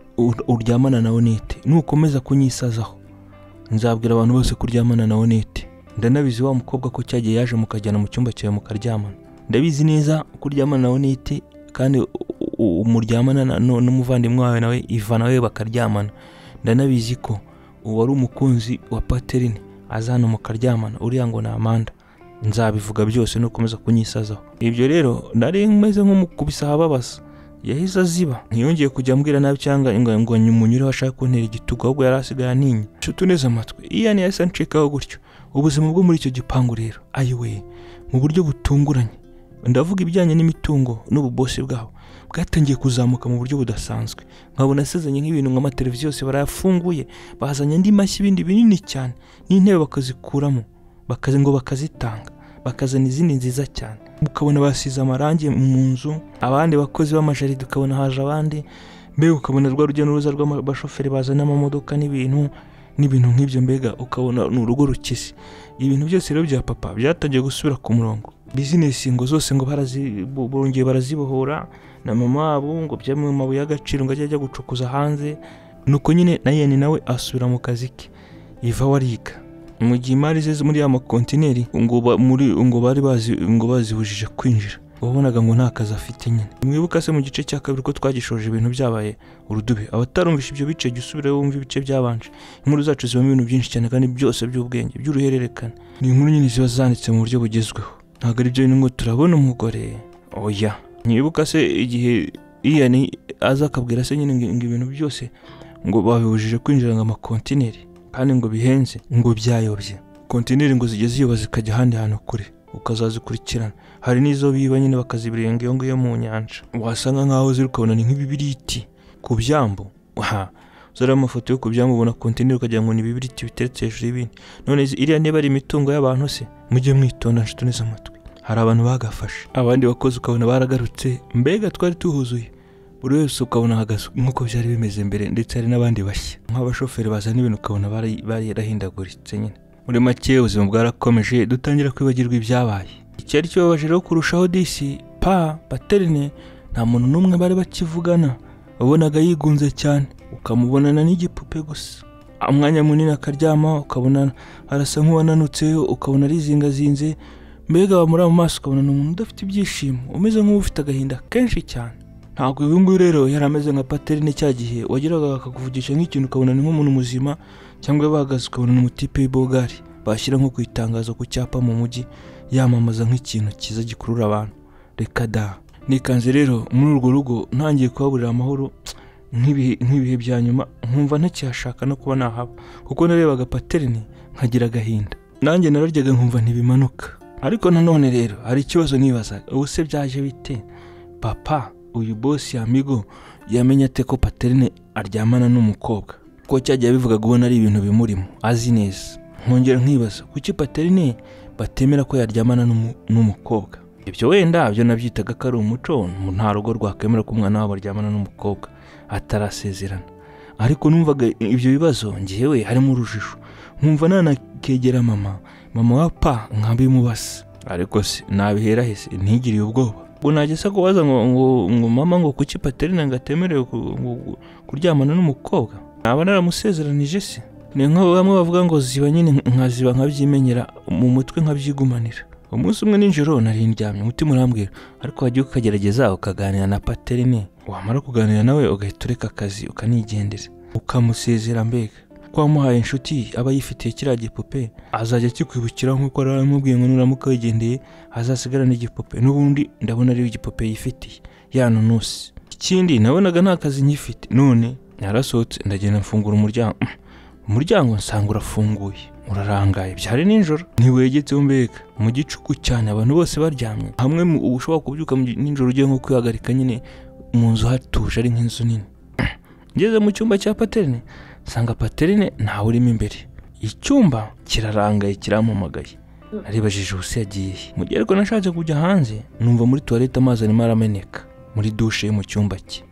uryamana na Onete, nukomeza kunyisazaho nzabwira abantu bose kuryamana na Onete. Ndanabizi wa mukobwa ko cyagiye yaje mukajyana mu cyumba cyawe mukaryamana, ndabizi neza kuryamana na Onete kandi umuryamana n'umuvandimwe wawe nawe Ivana we bakaryamana. Ndanabizi ko wari umukunzi wa Paterine azana mukaryamana uriya ngo na Amanda. Nzabivuga byose nukomeza kunyisazaho. Ibyo rero nari meze nk'umukubisa hababasa, yahise aziba ntiyongeye kujya ambwira nabi cyangwa ngo nyumunyure washaka kuntera igitugu, ahubwo yari asigaye aninye. Shuti neza amatwi, Ian yahise ancikaho gutyo. Ubuzima bwo muri icyo gipangu rero ayiwe mu buryo butunguranye, ndavuga ibijyanye n'imitungo n'ububosi bwabo bwatangiye kuzamuka mu buryo budasanzwe. Nkabona asezanye nk'ibintu nk'amateleviziyo yose barayafunguye, bazanye andi mashyi ibindi binini cyane n'intebe bakazikuramo ngo bakazitanga, bakazana izindi nziza cyane. Ukabona basize amarangi mu nzu, abandi bakozi b'amajaride ukabona haje abandi, mbega ukabona rwa rujya n'uruza rw'abashoferi bazana amamodoka n'ibintu nk'ibyo, mbega ukabona n'urugo rukize. Ibintu byose rero bya papa byatangiye gusubira ku murongo. Business ngo zose ngo bongeye barazibohora, na mama wabo ngo byamwe mu mabuye y'agaciro ngo ajya gucukuza hanze. Nuko nyine na Ian nawe asubira mu kazi ke, iva wariga mu gihe imari ze muri ya makontineri ngo bari bazibujije kwinjira, wabonaga ngo nta kazi afite nyine. Mwibuka se mu gice cya kabiri ko twagishoje ibintu byabaye urudube, abatarumvisha ibyo bice gisubire wumva ibice byabanje. Inkuru zacu zibamo ibintu byinshi cyane kandi byose by'ubwenge by'uruhererekane. Ni inkuru nyine ziba zanditse mu buryo bugezweho, ntabwo ari byo ngo turabona umugore oya. Mwibuka se igihe Ian aza akabwira se nyine ngo ibintu byose ngo babibujije kwinjira ngo amakontineri kandi ngo bihenze, ngo byayobye kontineri ngo zigeze iyo bazikajya ahandi hantu kure ukazazikurikirana. Hari n'izo biba nyine bakazibirenga iyo ngiyo mu nyanja, wasanga nk'aho ziri ukabona ni nk'ibibiriti ku byambu. Zari amafoto yo ku byambu ubona kontineri ukagira ngo ni ibibiriti biteretse hejuru y'ibindi. None iriya niba ari imitungo y'abantu se, mujye mwitonda nshuti neza amatwi. Hari abantu bagafashe, abandi bakozi ukabona baragarutse, mbega twari tuhuzuye, buri wese ukabona hagaze nk'uko byari bimeze mbere, ndetse hari n'abandi bashya nk'abashoferi bazana ibintu ukabona barahindaguritse nyine. Muri make ubuzima bwarakomeje, dutangira kwibagirwa ibyabaye. Icyari kibabaje rero kurushaho disi Paterine nta muntu n'umwe bari bakivugana, wabonaga yigunze cyane, ukamubonana n'igipupe gusa. Umwanya munini akaryama ukabona arasa nk'uwananutse, ukabona arizingazinze, mbega wamura mu maso ukabona n'umuntu udafite ibyishimo, umeze nk'ufite agahinda kenshi cyane. Ntabwo uyu nguyu rero yari ameze nka Paterine cya gihe wageraga akakuvugisha nk'ikintu ukabona ni nk'umuntu muzima, cyangwa bahagaze ukabona n'umutipe w'ibogari bashyira nko ku itangazo ku cyapa mu mujyi yamamaza nk'ikintu cyiza gikurura abantu. Reka da, nikanze rero muri urwo rugo ntangiye kuhaburira amahoro nk'ibihe bya nyuma, nkumva ntakihashaka no kuba nahaba, kuko narebaga Paterine nkagira agahinda, nanjye nararyaga nkumva ntibimanuka. Ariko nanone rero hari ikibazo nibazaga, ubu se byaje bite? Papa uyu boss amigo yamenye ate ko Paterine aryamana n'umukobwa? Ko cyagiye bivuga ubona ari ibintu bimurimo azi neza. Nkongera nkibaza kuki Paterine batemera ko yaryamana n'umukobwa. Ibyo wenda byo nabyitaga ko ari umuco, nta rugo rwakwemera ko umwana wabo aryamana n'umukobwa atarasezerana. Ariko numvaga ibyo bibazo ngiyewe harimo urujijo, nkumva nanakegera mama wa pa nkabimubasa. Ariko se nabihera hese ntigiriye ubwoba. unagesa kubaza ngo mama ngo kuki Paterine ngatemerewe kuryamana n'umukobwa naba naramusezeranije se ni nko bamwe bavuga ngo ziba nyine nkaziba nkabyimenyera mu mutwe nkabyigumanira umunsi umwe ninjoro nari ndyamye umutima urambwira ariko wagiye ukagerageza ukaganira na Paterine wamara kuganira nawe ugahita ureka akazi ukanigendera ukamusezera mbega kwamuhaye inshuti aba yifitiye kiriya gipupe azajya kikwibukira nk'uko aramubwiye ngo nuramuka wigendeye azasigarana igipupe n'ubundi ndabona ari igipupe yifitiye yanunusi ikindi nabonaga nta kazi nkifite none narasohotse ndagenda mfungura umuryango nsanga urafunguye urarangaye byari ninjoro ntiwegetseho mbega mu gicuku cyane abantu bose baryamye hamwe ushobora kubyuka ninjoro ugiye nko kwihagarika nyine mu nzu hatuje ari nk'inzu nini ngeze mu cyumba cya Paterine sanga Paterine ntawe urimo imbere icyumba kirarangaye kirampamagaye naribajije ubuse yagiye mu gihe ariko nashatse kujya hanze numva muri toilette amazi arimo arameneka muri douche yo mu cyumba cye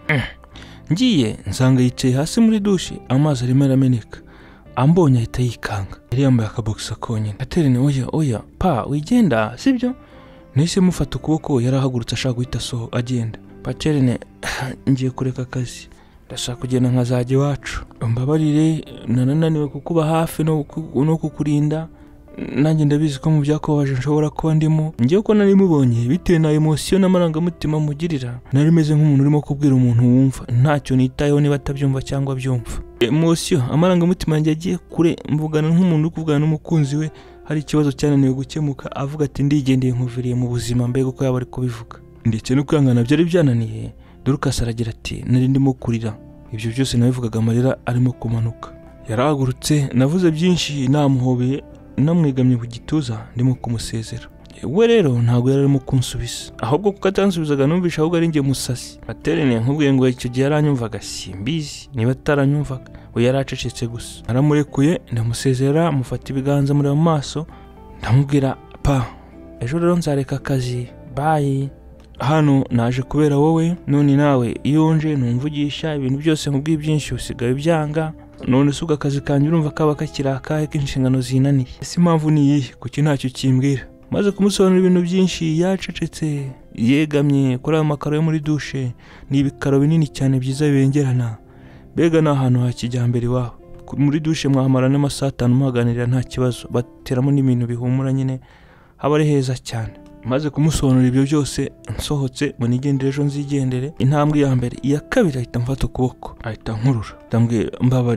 ngiye nsanga yicaye hasi muri douche amazi arimo arameneka ambonye ahita yikanga yari yambaye akaboxer konyine Paterine oya pa wigenda sibyo nise mufata ukuboko yarahagurutse ashaka guhita agenda Paterine ngiye kureka akazi ndashaka kugenda nkazajya iwacu mbabarire nananiwe kukuba hafi no kukurinda nanjye ndabizi ko mu byakubabaje nshobora kuba ndimo ngiye ko nari mubonye bitewe na emotion n'amarangamutima mugirira nari meze nk'umuntu urimo kubwira umuntu wumva ntacyo nitayeho niba atabyumva cyangwa byumva emotion amarangamutima yanjye agiye kure mvugana nk'umuntu uri kuvugana n'umukunzi we hari ikibazo cyananiwe gukemuka avuga ati ndigendeye nkuviriye mu buzima mbega uko yaba ari kubivuga ndetse no kwihangana byari byananiye Dorcas aragira ati nari ndimo kurira ibyo byose nabivugaga amarira arimo kumanuka yarahagurutse navuze byinshi namuhobeye namwegamye ku gituza ndimo kumusezera we rero ntabwo yari arimo kunsubiza ahubwo kuko atansubizaga numvisha ahubwo ari njye musasi Paterine nkubwiye ngo icyo gihe yaranyumvaga simbizi niba ataranyumvaga we yaracecetse gusa aramurekuye ndamusezera mufata ibiganza muri mu maso ndamubwira pa ejo rero nzareka akazi bye hano naje kubera wowe none nawe iyo nje numvugisha ibintu byose nkubwiye byinshi usigaye byanga none suga akazi kanjye urumva kaba kakirakaye k'inshingano zinaniye ese impamvu ni iyihe kuki ntacyo kimbwira maze kumusobanurira ibintu byinshi yacecetse yegamye kuri ayo makaro yo muri douche ni ibikaro binini cyane byiza bibengerana mbega ni ahantu hakijyambere iwabo muri douche mwahamara n'amasaha 5 muhaganirira nta kibazo bateramo n'ibintu bihumura nyine haba ari heza cyane maze kumusobanurira ibyo byose nsohotse ngo nigendere ejo nzigendere intambwe ya mbere iya kabiri ahita mfata ukuboko ahita nkurura ndambwira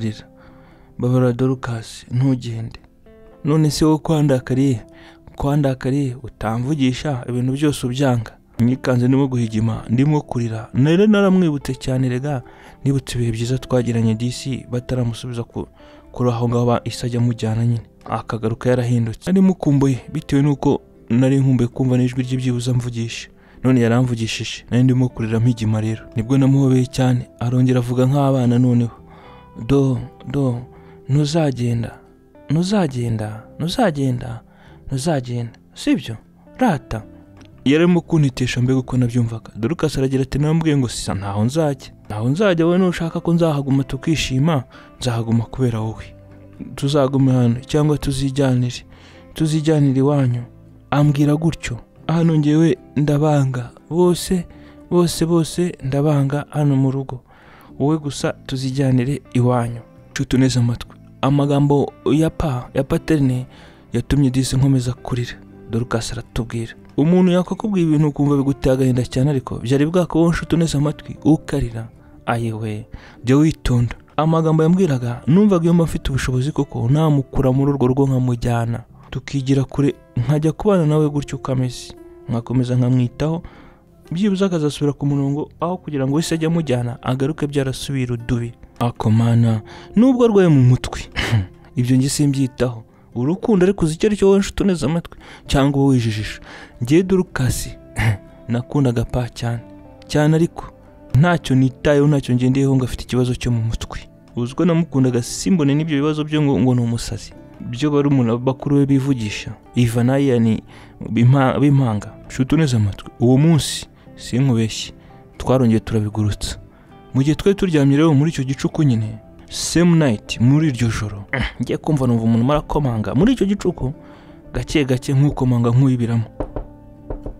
mbabara Dorcas ntugende none se wo kwandakariye utamvugisha ibintu byose ubyanga nyikanze ndimo guhigima ndimo kurira nare naramwibutse cyane rega nibutse ibihe byiza twagiranye DC bataramusubiza kuri aho ngaho isajya mujyana nyine akagaruka yarahindutse ari mukumbuye bitewe nuko nari nkumbuye kumva n'ijwi ry'ibyibuza mvugisha none yaramvugishije nari ndimo kurira mpigima rero nibwo namuhobeye cyane arongera avuga nk'abana noneho ntuzagenda sibyo rata yarimo kunitesha mbega uko nabyumvaga Dorcas aragira ati nambwiye ngo sisa ntaho nzajya wowe nushaka ko nzahaguma tukishima nzahaguma kubera wowe tuzaguma hano cyangwa tuzijyanire iwanyu ambwira gutyo hano ngewe ndabanga bose ndabanga hano mu rugo wowe gusa tuzijyanire iwanyu cutuneza amatwi amagambo ya Paterine yatumye disi nkomeza kurira Dorcas aratubwira umuntu yakakubwiye ibintu ukumva biguteye agahinda cyane ariko byari bwakabaho nshutuneza amatwi ukarira ayewe jya witonda amagambo yambwiraga numvaga iyo mfite ubushobozi koko namukura muri urwo rugo nkamujyana tukigira kure nkajya kubana nawe gutyo kameze nkakomeza nkamwitaho byibuze akazasubira ku murongo aho kugira ngo wese ajye amujyana agaruke byarasubira udubi akomana nubwo arwaye mu mutwe ibyo nge simbyitaho urukundo ariko uzi icyo ari cyo wowe nshutuneza amatwi cyangwa wowe wijijisha ngiye Dorcas nakundaga pa cyane ariko ntacyo nitayeho ntacyo ngendeyeho ngo afite ikibazo cyo mu mutwe uziko namukundaga simbone n'ibyo bibazo byo ngo ni umusazi byo bari umuntu bakuru we bivugisha iva nayo ni bimpanga nshutuneza amatwi uwo munsi sinkubeshye twarongeye turabigurutsa mu gihe twari turyamye rero muri icyo gicuku nyine same night muri iryo joro ngiye kumva numva umuntu marakomanga muri icyo gicuku gake nk'ukomanga nk'uyibiramo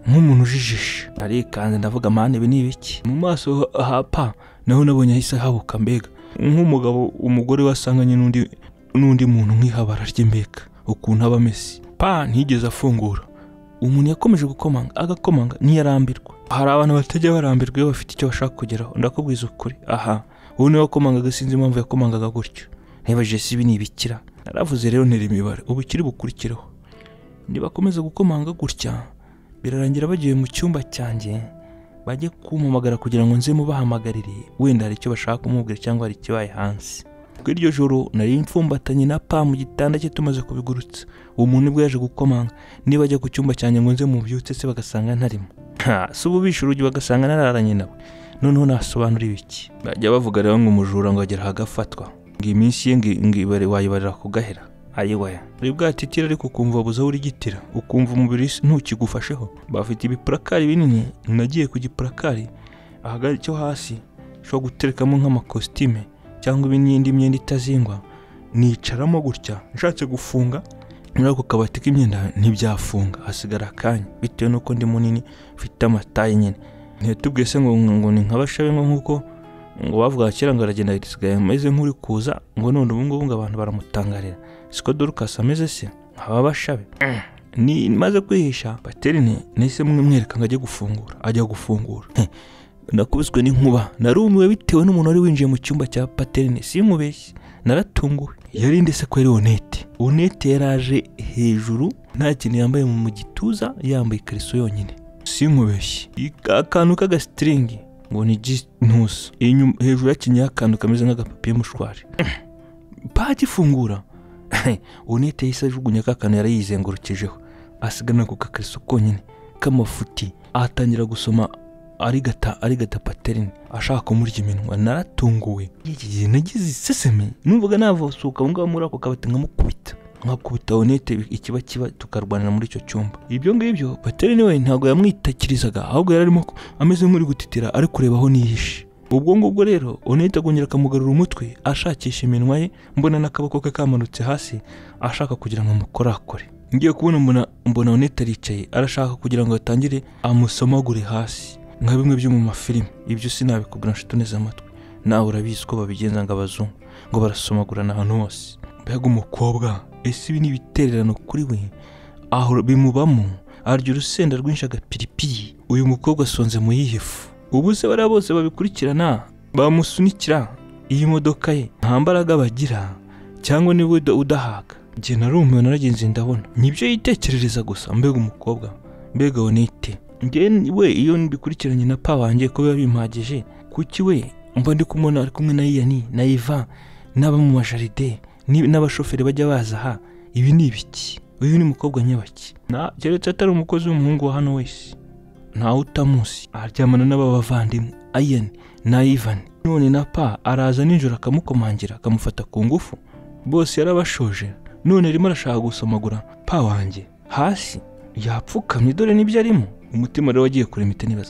nk'umuntu ujijishe. Arikanze ndavuga mane ibi ni ibiki. Mu maso hapa naho nabonye ahise habuka mbega nk'umugabo umugore wasanganye n'undi muntu nk'ihabara ry'imbeka ukuntu aba ameze. Ntigeze afungura. Umuntu yakomeje gukomanga agakomanga ntiyarambirwa. Hari abantu batajya barambirwa iyo bafite icyo bashaka kugeraho, ndakubwiza ukuri. Ubu niwe wakomangaga, sinzi impamvu yakomangaga gutyo. Ntibaje si ibi ni ibikira. Naravuze rero ntera imibare ubukiri bukurikireho. Nibakomeza gukomanga gutya birarangira bagiye mu cyumba cyanjye bajye kumpamagara kugira ngo nze mubahamagarire wenda hari icyo bashaka kumubwira cyangwa hari ikibaye hansi. Iryo joro nari mfumbatanye na mu gitanda cye tumaze kubigurutsa. Uwo muntu bwo yaje gukomanga niba ajya ku cyumba cyanjye ngo nze mubyutse se bagasanga ntarimo. Si ububisha urugi bagasanga nararanye nawe. Noneho nasobanura ibiki. Bajya bavuga rero ngo umujura ngo agera hagafatwa. Ngo iminsi ye ngibare wayibarira kugahera. Ayiwe. Uri bwatitira ariko ukumva buza uri gitira. Ukumva umubiri ntukigufasheho. Bafite ibipurakari binini. Nagiye ku gipurakari ahagari cyo hasi cyo guterekamo nk'amakositime cyangwa ibindi myenda itazingwa. Nicaramo gutya nshatse gufunga muri ako kabati k'imyenda ntibyafunga, hasigara akanya bitewe nuko ndi munini mfite amataye nyine. Ntitubwiye se ngo ni nk'abashabe nk'uko ngo bavuga kera ngo aragenda yisigaye ameze nk'uri kuza ngo none ubu ngubu abantu baramutangarira. Siko Dorcas ameze se nk'aba bashabe. Ni maze kwihisha Paterine nahise mwereka ngo ajya gufungura. Nakubiswe n'inkuba narumiwe bitewe n'umuntu wari winjiye mu cyumba cya Paterine. Sinkubeshye naratunguwe. Yari ndetse ko yari Onete yaraje hejuru nta kintu yambaye mu gituza, yambaye ikariso yonyine. Sinkubeshye akantu k'agastringi ngo ni ntusa hejuru yakinye akantu kameze nk'agapapiye mushwari. Gifungura Onete yise ajugunya akantu yari yizengurukijeho asigana ku kakariso konyine k'amafuti. Atangira gusoma arigata Paterine ashaka kumurya iminwa. Naratunguwe. Iki nagize iseseme numvaga navosuka ngo muri ako kabati nkakubita Onete ikiba tukarwanira muri icyo cyumba. Ibyo ngibyo Paterine we ntago yamwitakirizaga ahubwo yararimo ameze nk'uri gutitira ari kurebaho nihishe. Ubwo ngubwo rero Onete agongera akamugarura umutwe ashakisha iminwa ye, mbona n'akaboko ke kamanutse hasi ashaka kugira ngo amukorakore. Ngiye kubona mbona Onete aricaye arashaka kugira ngo atangire amusomagure hasi nka bimwe byo mu mafilime. Ibyo sinabikubwira nshuti neza amatwi, nawe urabizi ko babigenza ngo abazungu ngo barasomagurana ahantu hose. Mbega umukobwa ese ibi ni ibitererano kuri we, aho bimubamo arya urusenda rwinshi agapiripiri. Uyu mukobwa asonze mu yihefu. Ubu se bariya bose babikurikirana bamusunikira iyi modoka ye nta mbaraga bagira cyangwa niwe udahaga. Njye narumiwe naragenze ndabona nibyo yitekerereza gusa. Mbega umukobwa, mbega Onete. Njye we iyo mbikurikiranye na wanjye ko biba bimpagije, kuki we mba ndi kumubona ari kumwe na Iyani na Iva n'aba mu majaride n'abashoferi bajya baza ibi ni ibiki? Uyu ni mukobwa nyabaki? Keretse atari umukozi w'umuhungu wa hano wese ntawe utamuzi. Aryamana n'abavandimwe Iyani na Ivan. None na araza nijoro akamukomangira akamufata ku ngufu. Bose yarabashoje. None arimo arashaka gusomagura wanjye hasi. Yapfukamye dore nibyo arimo. Umutima rero wagiye kuremita nibaza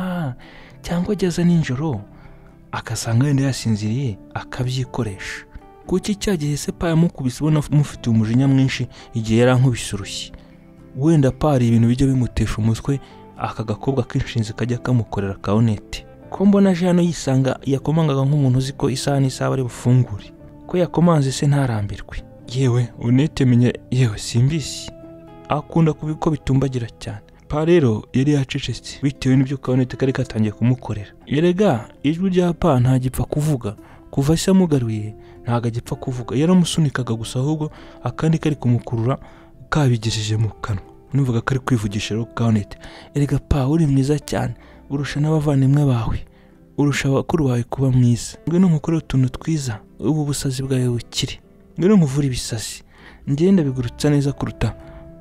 cyangwa ageza nijoro akasanga yenda yasinziriye akabyikoresha. Kuki cyagiye se yamukubise ubona mufite umujinya mwinshi igihe yarankubise urushyi. Wenda ari ibintu bijya bimutesha umutwe aka gakobwa k'inshinzi kajya kamukorera ka Onete. Ko mbona aje hano yisanga yakomangaga nk'umuntu uzi ko isaha n'isaha ari bufungure. Ko yakomanze se ntarambirwe. Yewe Onete menye yewe simbisi akunda kubiko bitumbagira cyane. Rero yari yacecetse bitewe n'ibyo Onete kari katangiye kumukorera. Yerega ijwi rya nta gipfa kuvuga. Kuva se amugaruye ntaga gipfa kuvuga. Yaramusunikaga gusa ahubwo akandi kari kumukurura kabigejeje mu kanwa. Numvaga kari kwivugisha rero Onete. Yerega uri mwiza cyane, urusha n'abavandimwe bawe, urusha abakuru bawe kuba mwiza. Ngwino nkukore utuntu twiza ubu busazi bwawe bukiri. Ngwino nkuvura ibisazi ngenda bigurutsa neza kuruta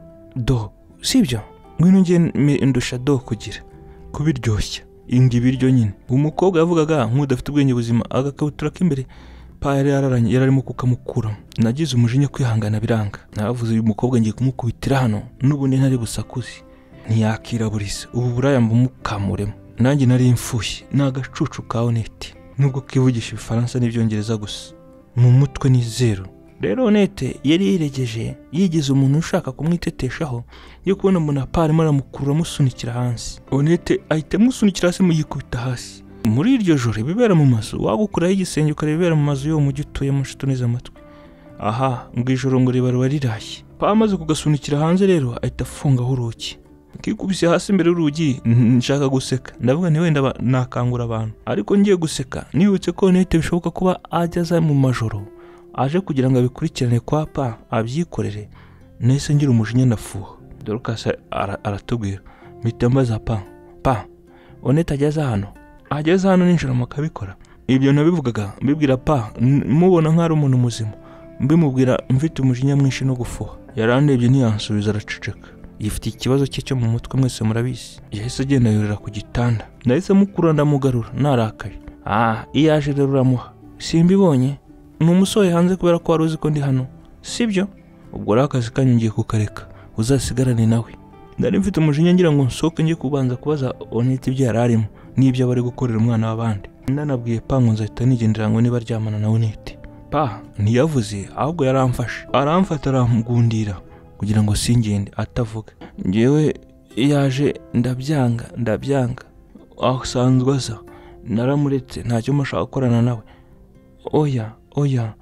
sibyo? Ngwino ndusha kugira kubiryoshya indi biryo nyine. Umukobwa yavugaga nk'udafite ubwenge buzima agakabutura k'imbere yari yararanye yararimo kukamukuramo. Nagize umujinya kwihangana biranga. Naravuze uyu mukobwa ngiye kumukubitira hano n'ubundi ntari busakuze ntiyakiraburiza ubu buraya mukamuremo. Nanjye nari imfushye n'agacucu ka Onete nubwo kivugisha Ifaransa n'ibyongereza gusa. Mu mutwe ni zero. rero Onete yari yiregeje yigize umuntu ushaka kumwiteteshaho yo kubona umuntu arimo aramukurura amusunikira hasi. Onete ahita amusunikira hasi muyikubita hasi. Muri iryo joro ibibera mu mazu wagukuraho igisenge ukarebera mu mazu yo mu mujyi utuyemo nshuti neza amatwi. Aha ngo ijoro ngo riba riraye. Pa amaze kugasunikira hanze rero ahita afungaho urugi. Kikubise hasi imbere y'urugi nshaka guseka. Ndavuga ni wenda nakangura abantu. Ariko ngiye guseka nibutse ko Onete bishoboka kuba ajyaza mu majoro aje kugira ngo abikurikirane kwa pa abyikorere. Nese ngira umujinya ndafuha. Dorcas aratubwira mpita mbaza pa Onete ageze hano ninjoro makabikora. Ibyo nabivugaga mbibwira pa mubona nk'ari umuntu muzima, mbimubwira mfite umujinya mwinshi no gufuha. Yarandebye ntiyansubiza araceceka. Yifite ikibazo cye cyo mu mutwe mwese murabizi. Yahise agenda yorera ku gitanda. Nahise mukura ndamugarura narakaye. Iyaje rero uramuha. Simbibonye ni umusore hanze kubera ko wari uzi ko ndi hano sibyo? Ubwo rakazi kanyu ngiye kukareka uzasigarane nawe. Ndari mfite umujinya ngira ngo nsohoke ngiye kubanza kubaza Onete ibyo yararimo n'ibyo bari gukorera umwana w'abandi. Ndanabwiye pa ngo nzahita nigendera ngo niba aryamana na Onete. Pa ntiyavuze ahubwo yaramfashe aramfata aramugundira kugira ngo singende atavuga. Ngewe yaje ndabyanga aho sanzwe asa naramuretse ntacyo mashaka gukorana nawe. Oya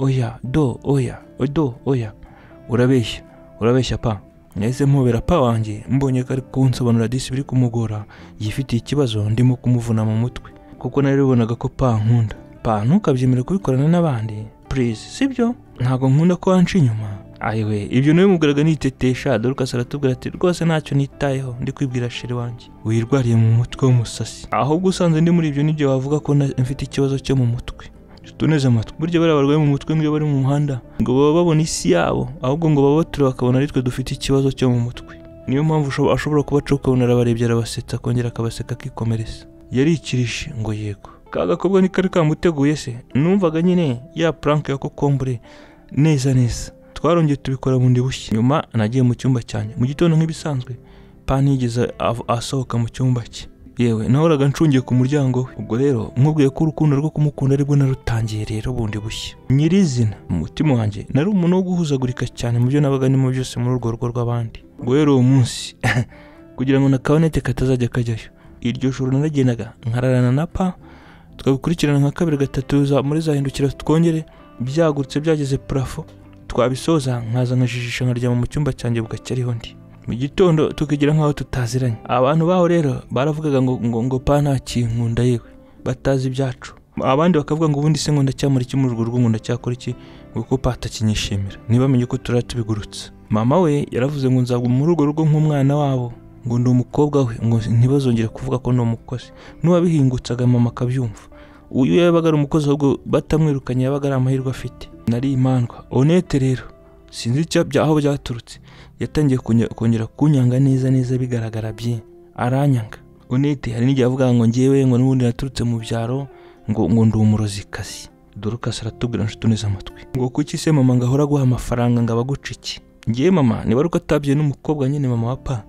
urabeshya pa. Nahise mpobera pa wanjye mbonye ko ari kunsobanura disi biri kumugora yifitiye ikibazo ndimo kumuvuna mu mutwe kuko nari bibonaga ko pa nkunda. Pa ntukabyemere kubikorana n'abandi please sibyo? Ntago nkunda ko wanca inyuma. Ayiwe ibyo nawe mugaraga nitetesha. Dorcas aratubwira ati rwose ntacyo nitayeho ndi kwibwira sheri wanjye wirwariye mu mutwe w'umusasi. Ahubwo usanze ndi muri ibyo nibyo wavuga ko mfite ikibazo cyo mu mutwe. Tuneze amatwi burya bari abarwaye mu mutwe ngo bari mu muhanda ngo baba babona isi yabo ahubwo ngo babature bakabona ari twe dufite ikibazo cyo mu mutwe. Niyo mpamvu ashobora kubaca ukabona arabarebye arabasetsa akongera akabaseka akikomereza. Yarikirishe ngo yego ka gakobwa ni kari kamuteguye se. Numvaga nyine ya prank ya kokombure neza. Twarongeye tubikora bundi bushya. Nyuma nagiye mu cyumba cyane mu gitondo nk'ibisanzwe. Pa ntigeze asohoka mu cyumba cye. Yewe nahoraga ncungiye ku muryango we. Ubwo rero nkubwiye ko urukundo rwo kumukunda aribwo narutangiye rero bundi bushya. Nyirizina umutima wanjye nari umuntu wo guhuzagurika cyane mu byo nabaga ndimo byose muri urwo rugo rw'abandi. Ubwo rero uwo munsi kugira ngo na Onete katazajya kajyayo, iryo joro naragendaga nkararana na pa tukabikurikirana nka kabiri gatatu muri zahindukira twongere byagurutse byageze plafo twabisoza nkaza nkajijisha nkaryama mu cyumba cyanjye bugacyariho ndi. Mu gitondo tukigira nkaho tutaziranye. Abantu baho rero baravugaga ngo pa nta kinkunda yewe batazi ibyacu. Abandi bakavuga ngo ubundi se ngo ndacyamura iki muri urwo rugo ngo ndacyakora iki kuko pa atakinyishimira ntibamenye ko turatubigurutse. Mama we yaravuze ngo nzagwa muri urwo rugo nk'umwana wabo ngo ndi umukobwa we ngo ntibazongere kuvuga ko ndi umukozi. N'uwabihingutsaga mama akabyumva. Uyu yabaga ari umukozi ahubwo batamwirukanye yabaga ari amahirwe afite. Nari imandwa. Onete rero sinzi aho byaturutse yatangiye kongera kunyanga neza bigaragara bye aranyanga. Onete hari n'igihe avuga ngo ngewe ngo n'ubundi naturutse mu byaro ngo ndi umurozikazi. Dorcas aratubwira nshuti neza amatwi ngo kuki se mama ngahora guha amafaranga ngo abaguca iki. Ngewe mama niba ruko atabye n'umukobwa nyine mama wa pa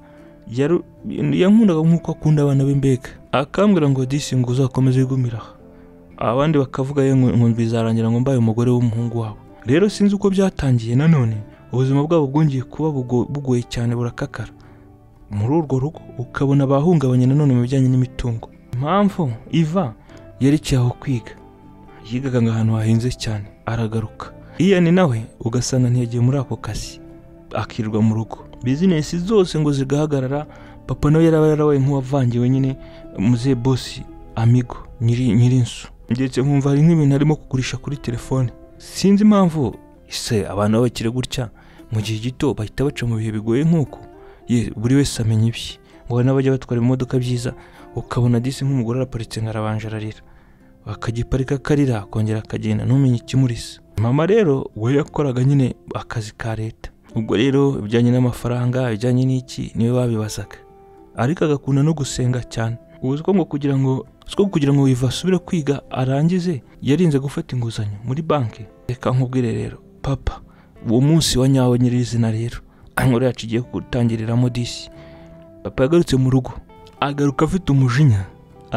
yankundaga nk'uko akunda abana be mbega akambwira ngo disi ngo uzakomeze wigumiraho. Abandi bakavuga ye ngo bizarangira ngo mbaye umugore w'umuhungu wabo. Rero sinzi uko byatangiye. Nanone ubuzima bwabo bwongeye kuba bugoye cyane burakakara muri urwo rugo ukabona bahungabanye nanone mu bijyanye n'imitungo. Impamvu Iva yerekeye aho kwiga yigaga ahantu hahinze cyane aragaruka. Iyani nawe ugasanga ntiyagiye muri ako kazi akirwa mu rugo. Business zose ngo zigahagarara. Papa nawe yarabaye nk'uwavangiwe nyine muze boss amigo nyirinsu. Ndetse nkumva hari nk'ibintu arimo kugurisha kuri telefone. Sinzi impamvu ise abantu babakire gutya mu gihe gito bahita baca mu bihe bigoye nk'uko buri wese amenya ibye. Ngo n'abajya batwara imodoka byiza ukabona disi nk'umugore araparitse ngarabanje ararira akagiparika karira kongera akagenda ntumenye ikimurisa. Mama rero we yakoraga nyine akazi ka leta. Ubwo rero ibijyanye n'amafaranga ibijyanye n'iki niwe babibazaga ariko agakunda no gusenga cyane. Ubuziko ngo kugira ngo Iva asubire kwiga arangize yarinze gufata inguzanyo muri banki. Reka nkubwire rero papa uwo munsi wa nyawo nyirizina rero ankore yacigiye gutangiriramo disi. Papa yagarutse mu rugo agaruka afite umujinya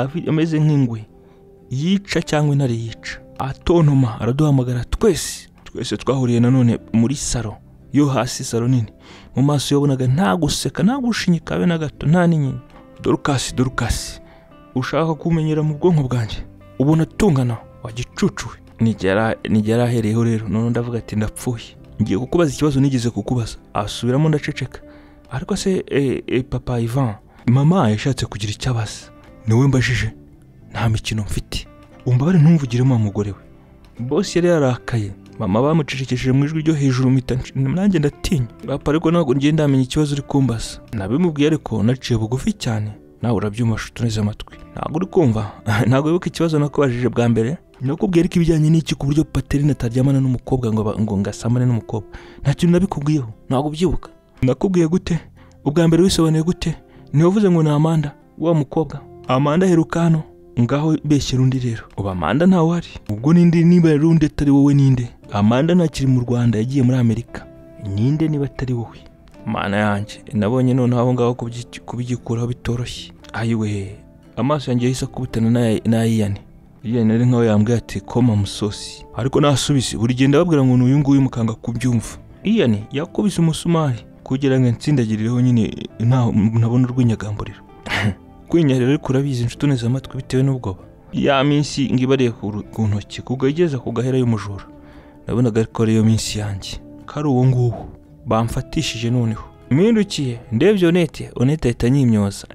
ameze nk'ingwe yica cyangwa intare yica. Atontoma araduhamagara twese twese twahuriye nanone muri salo yo hasi, salo nini. Mu maso yabonaga nta guseka nta gushinyika be na gato, nta n'inyina. Dorcas ushaka kumenyera mu bwonko bwanjye ubona tungana wagicucuwe. Nigera ahereyeho rero none ndavuga ati ndapfuye, ngiye kukubaza ikibazo nigeze kukubaza. Asubiramo ndaceceka. Ariko se papa Ivan, mama yashatse kugira icyabaza, niwe mbajije, nta mikino mfite, umbabare ntumvugiremo umugore we. Boss yari yarakaye, mama bamucecekesheje mu ijwi ryo hejuru, nanjye ndatinya. Papa ariko ntabwo ngiye ndamenya ikibazo uri kumbaza. Nabimubwiye ariko naciye bugufi cyane, nawe urabyumva nshuti neza amatwi. Ntabwo uri kumva, ntabwo wibuka ikibazo nakubajije bwa mbere. Nakubwiye ariko ibijyanye n'iki ku buryo Paterine ataryamana n'umukobwa ngo ngasamane n'umukobwa. Nta kintu nabikubwiyeho, ntabwo ubyibuka. Nakubwiye gute? Ubwa mbere wisobanuye gute? Niwe uvuze ngo ni Amanda wa mukobwa. Amanda heruka hano, ngaho beshyira undi rero. Uba Amanda ntawe uhari. Ubwo ninde niba yari undi atari wowe ninde? Amanda ntakiri mu Rwanda, yagiye muri Amerika. Ninde niba atari wowe? Mana yanjye, nabonye none aho ngaho kubigikuraho bitoroshye. Ayiwe, amaso yanjye yahise akubitana na Iyane. Iyane nari nkaho yambwiye ati koma musosi, ariko nasubize buri gihe ndababwira ngo n'uyu nguyu mukanga kubyumva. Iyane yakubise umusumari kugira ngo nsindagirireho nyine ntabona urw'inyagamburiro. Kwinyarira ariko urabizi inshuti neza amatwi bitewe n'ubwoba. Ya minsi ngibariye ku ntoki kugageza kugahera y'umujura. Nabonaga ariko ariyo minsi yanjye. Kari uwo nguwo bamfatishije noneho. Mpindukiye ndebye Onete ahita anyimyoza.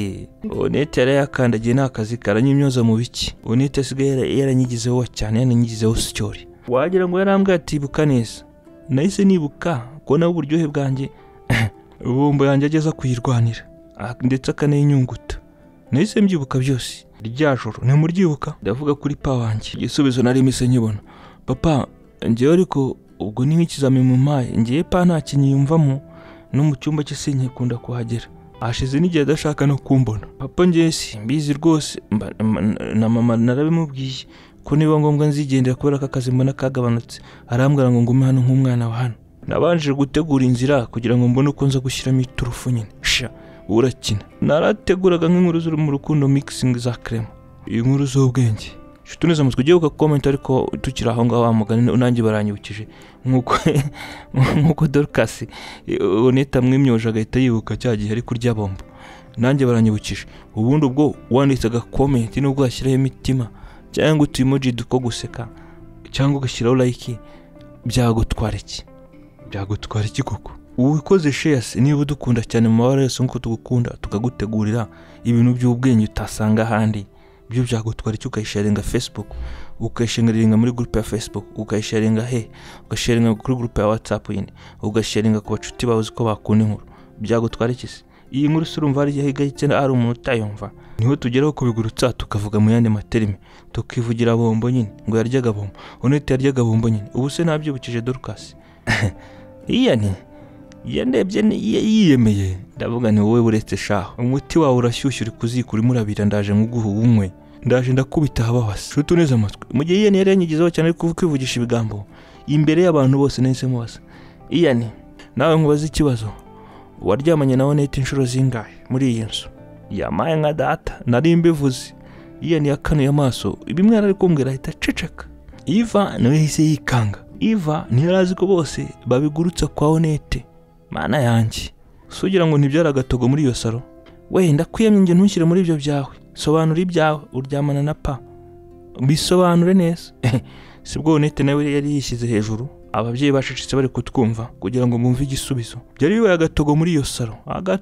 Onete yari yakandagiye n'akazi karanyimyoza mu biki. Onete asigaye yaranyigizeho cyane, yananyigizeho sicyori. Wagira ngo yarambwiye ati ibuka neza. Nahise nibuka ko nawe uburyohe bwanjye ubumbo yanjye ageza kuyirwanira ndetse akanayinyunguta. Nahise mbyibuka byose. Rya joro ntimuryibuka? Ndavuga kuri pa wanjye. Igisubizo nari mise nkibona. Papa ngiye ariko ubwo ni nk'ikizami mu maye, ngiye pa nta kinyiyumvamo no mu cyumba cye sinkikunda kuhagera. Hashize n'igihe adashaka no kumbona. Papa ngiye simbizi rwose, na mama narabimubwiye ko niba ngombwa nzigendera kubera ko akazi mbona kagabanutse. Arambwira ngo ngume hano nk'umwana wa hano. Nabanje gutegura inzira kugira ngo mbone uko nza gushyiramo iturufu nyine. Urakina. Narateguraga nk'inkuru ziri mu rukundo mixing za crema. Inkuru z'ubwenge. Nshuti neza mutwe ugiye ugakomenta ariko tukiri aho ngaho amugani nanjye baranyibukije nkuko Dorcas Oneta mwimyoje agahita yibuka cya gihe ari kurya bombo. Nanjye baranyibukije. Ubundi ubwo wanditsaga comment nubwo washyiraho imitima cyangwa utumoji duko guseka cyangwa ugashyiraho like, byagutwara iki? Byagutwara iki koko? Uwikoze shares niba udukunda cyane mu mabara yose nkuko tugukunda tukagutegurira ibintu by'ubwenge utasanga ahandi, byo byagutwara iki? Ukayisharinga Facebook, ukayisharinga muri group ya Facebook, ukayisharinga ugasharinga kuri group ya WhatsApp yindi, ugasharinga ku bacuti bawe uko bakunda inkuru. Byagutwara iki se? Iyi nkuru surumva ari yahigayitse ari umuntu utayumva. Niho tugeraho kubigurutsa tukavuga mu yandi materime, tukivugira bombo nyine ngo yaryaga bombo. Onete yaryaga bombo nyine. Ubu se nabyibukije Dorcas. Iyane yandebye yiyemeye, ndavuga ni wowe buretse shaho. Umuti wawe urashyushye uri kuzikura murabira, ndaje nguguha ubumwe, ndaje ndakubita hababase. Nshuti neza amatwi, mu gihe Iyane yari yanyigizeho cyane ariko kwivugisha ibigambo imbere y'abantu bose nahise mubaza, Iyane nawe nkubaza ikibazo, waryamanye na Onete inshuro zingahe muri iyi nzu? Yamaye nka data nari mbivuze. Iyane yakanuye amaso, bimwe ari kumbwira ahita ceceka. Iva nawe yahise yikanga. Iva ntiyarazi ko bose babigurutsa kwa Onete. Mana yanjye, sugira ngo ntibyara agatogo muri iyo salo. We ndakwiyamye nge ntushyire muri ibyo byawe. Sobanura ibyawe, uryamana na pa. Bisobanure neza. Sibwo Onete nawe yari yishyize hejuru. Ababyeyi bacecetse bari kutwumva kugira ngo bumve igisubizo. Byari bibaye agatogo muri iyo salo.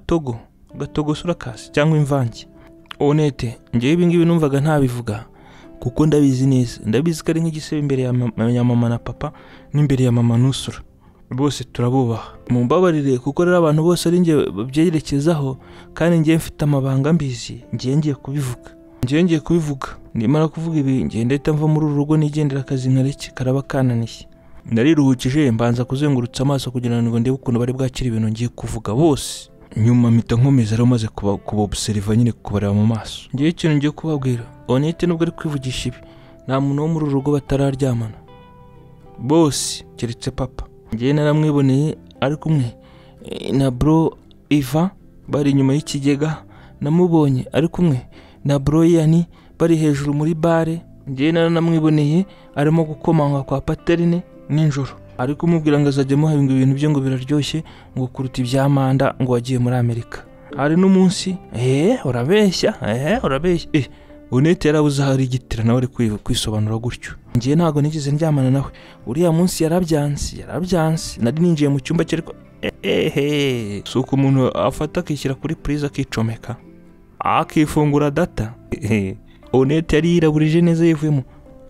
Agatogo surakasi cyangwa imvange. Onete ngewe ibi ngibi numvaga ntabivuga kuko ndabizi neza. Ndabizi ko ari nk'igisebe imbere ya mama na papa n'imbere ya mama Nusura. Bose turabubaha. Mumbabarire kuko rero abantu bose ari nge byerekezaho kandi ngiye mfite amabanga mbizi. Ngiye kubivuga. Nimara kuvuga ibi ngiye ndahita mva muri uru rugo nigendera akazi nkareke karaba kananiye. Nariruhukije mbanza kuzengurutsa amaso kugira ngo ndebe ukuntu bari bwakira ibintu ngiye kuvuga bose. Nyuma mpita nkomeza rero maze kubobserva nyine kubareba mu maso. Ngiye ikintu ngiye kubabwira, Onete nubwo ari kwivugisha ibi nta muntu wo muri uru rugo batararyamana bose keretse papa. Ngiye naramwiboneye ari kumwe na bro Iva bari inyuma y'ikigega. Namubonye ari kumwe na bro Yani bari hejuru muri bare. Ngiye naramwiboneye arimo gukomanga kwa Paterine ninjoro ariko umubwira ngo azajya amuha ibintu bye ngo biraryoshye ngo kuruta iby'amanda ngo wagiye muri Amerika. Hari n'umunsi urabeshya Onete yarabuze hari igitira nawe ari kwisobanura gutyo. Ngiye ntago nigeze ndyamana nawe, uriya munsi yarabyansi nari ninjiye mu cyumba cye ariko suko umuntu afata akishyira kuri prize akicomeka akifungura data. Onete yari yiraburije neza yivuyemo.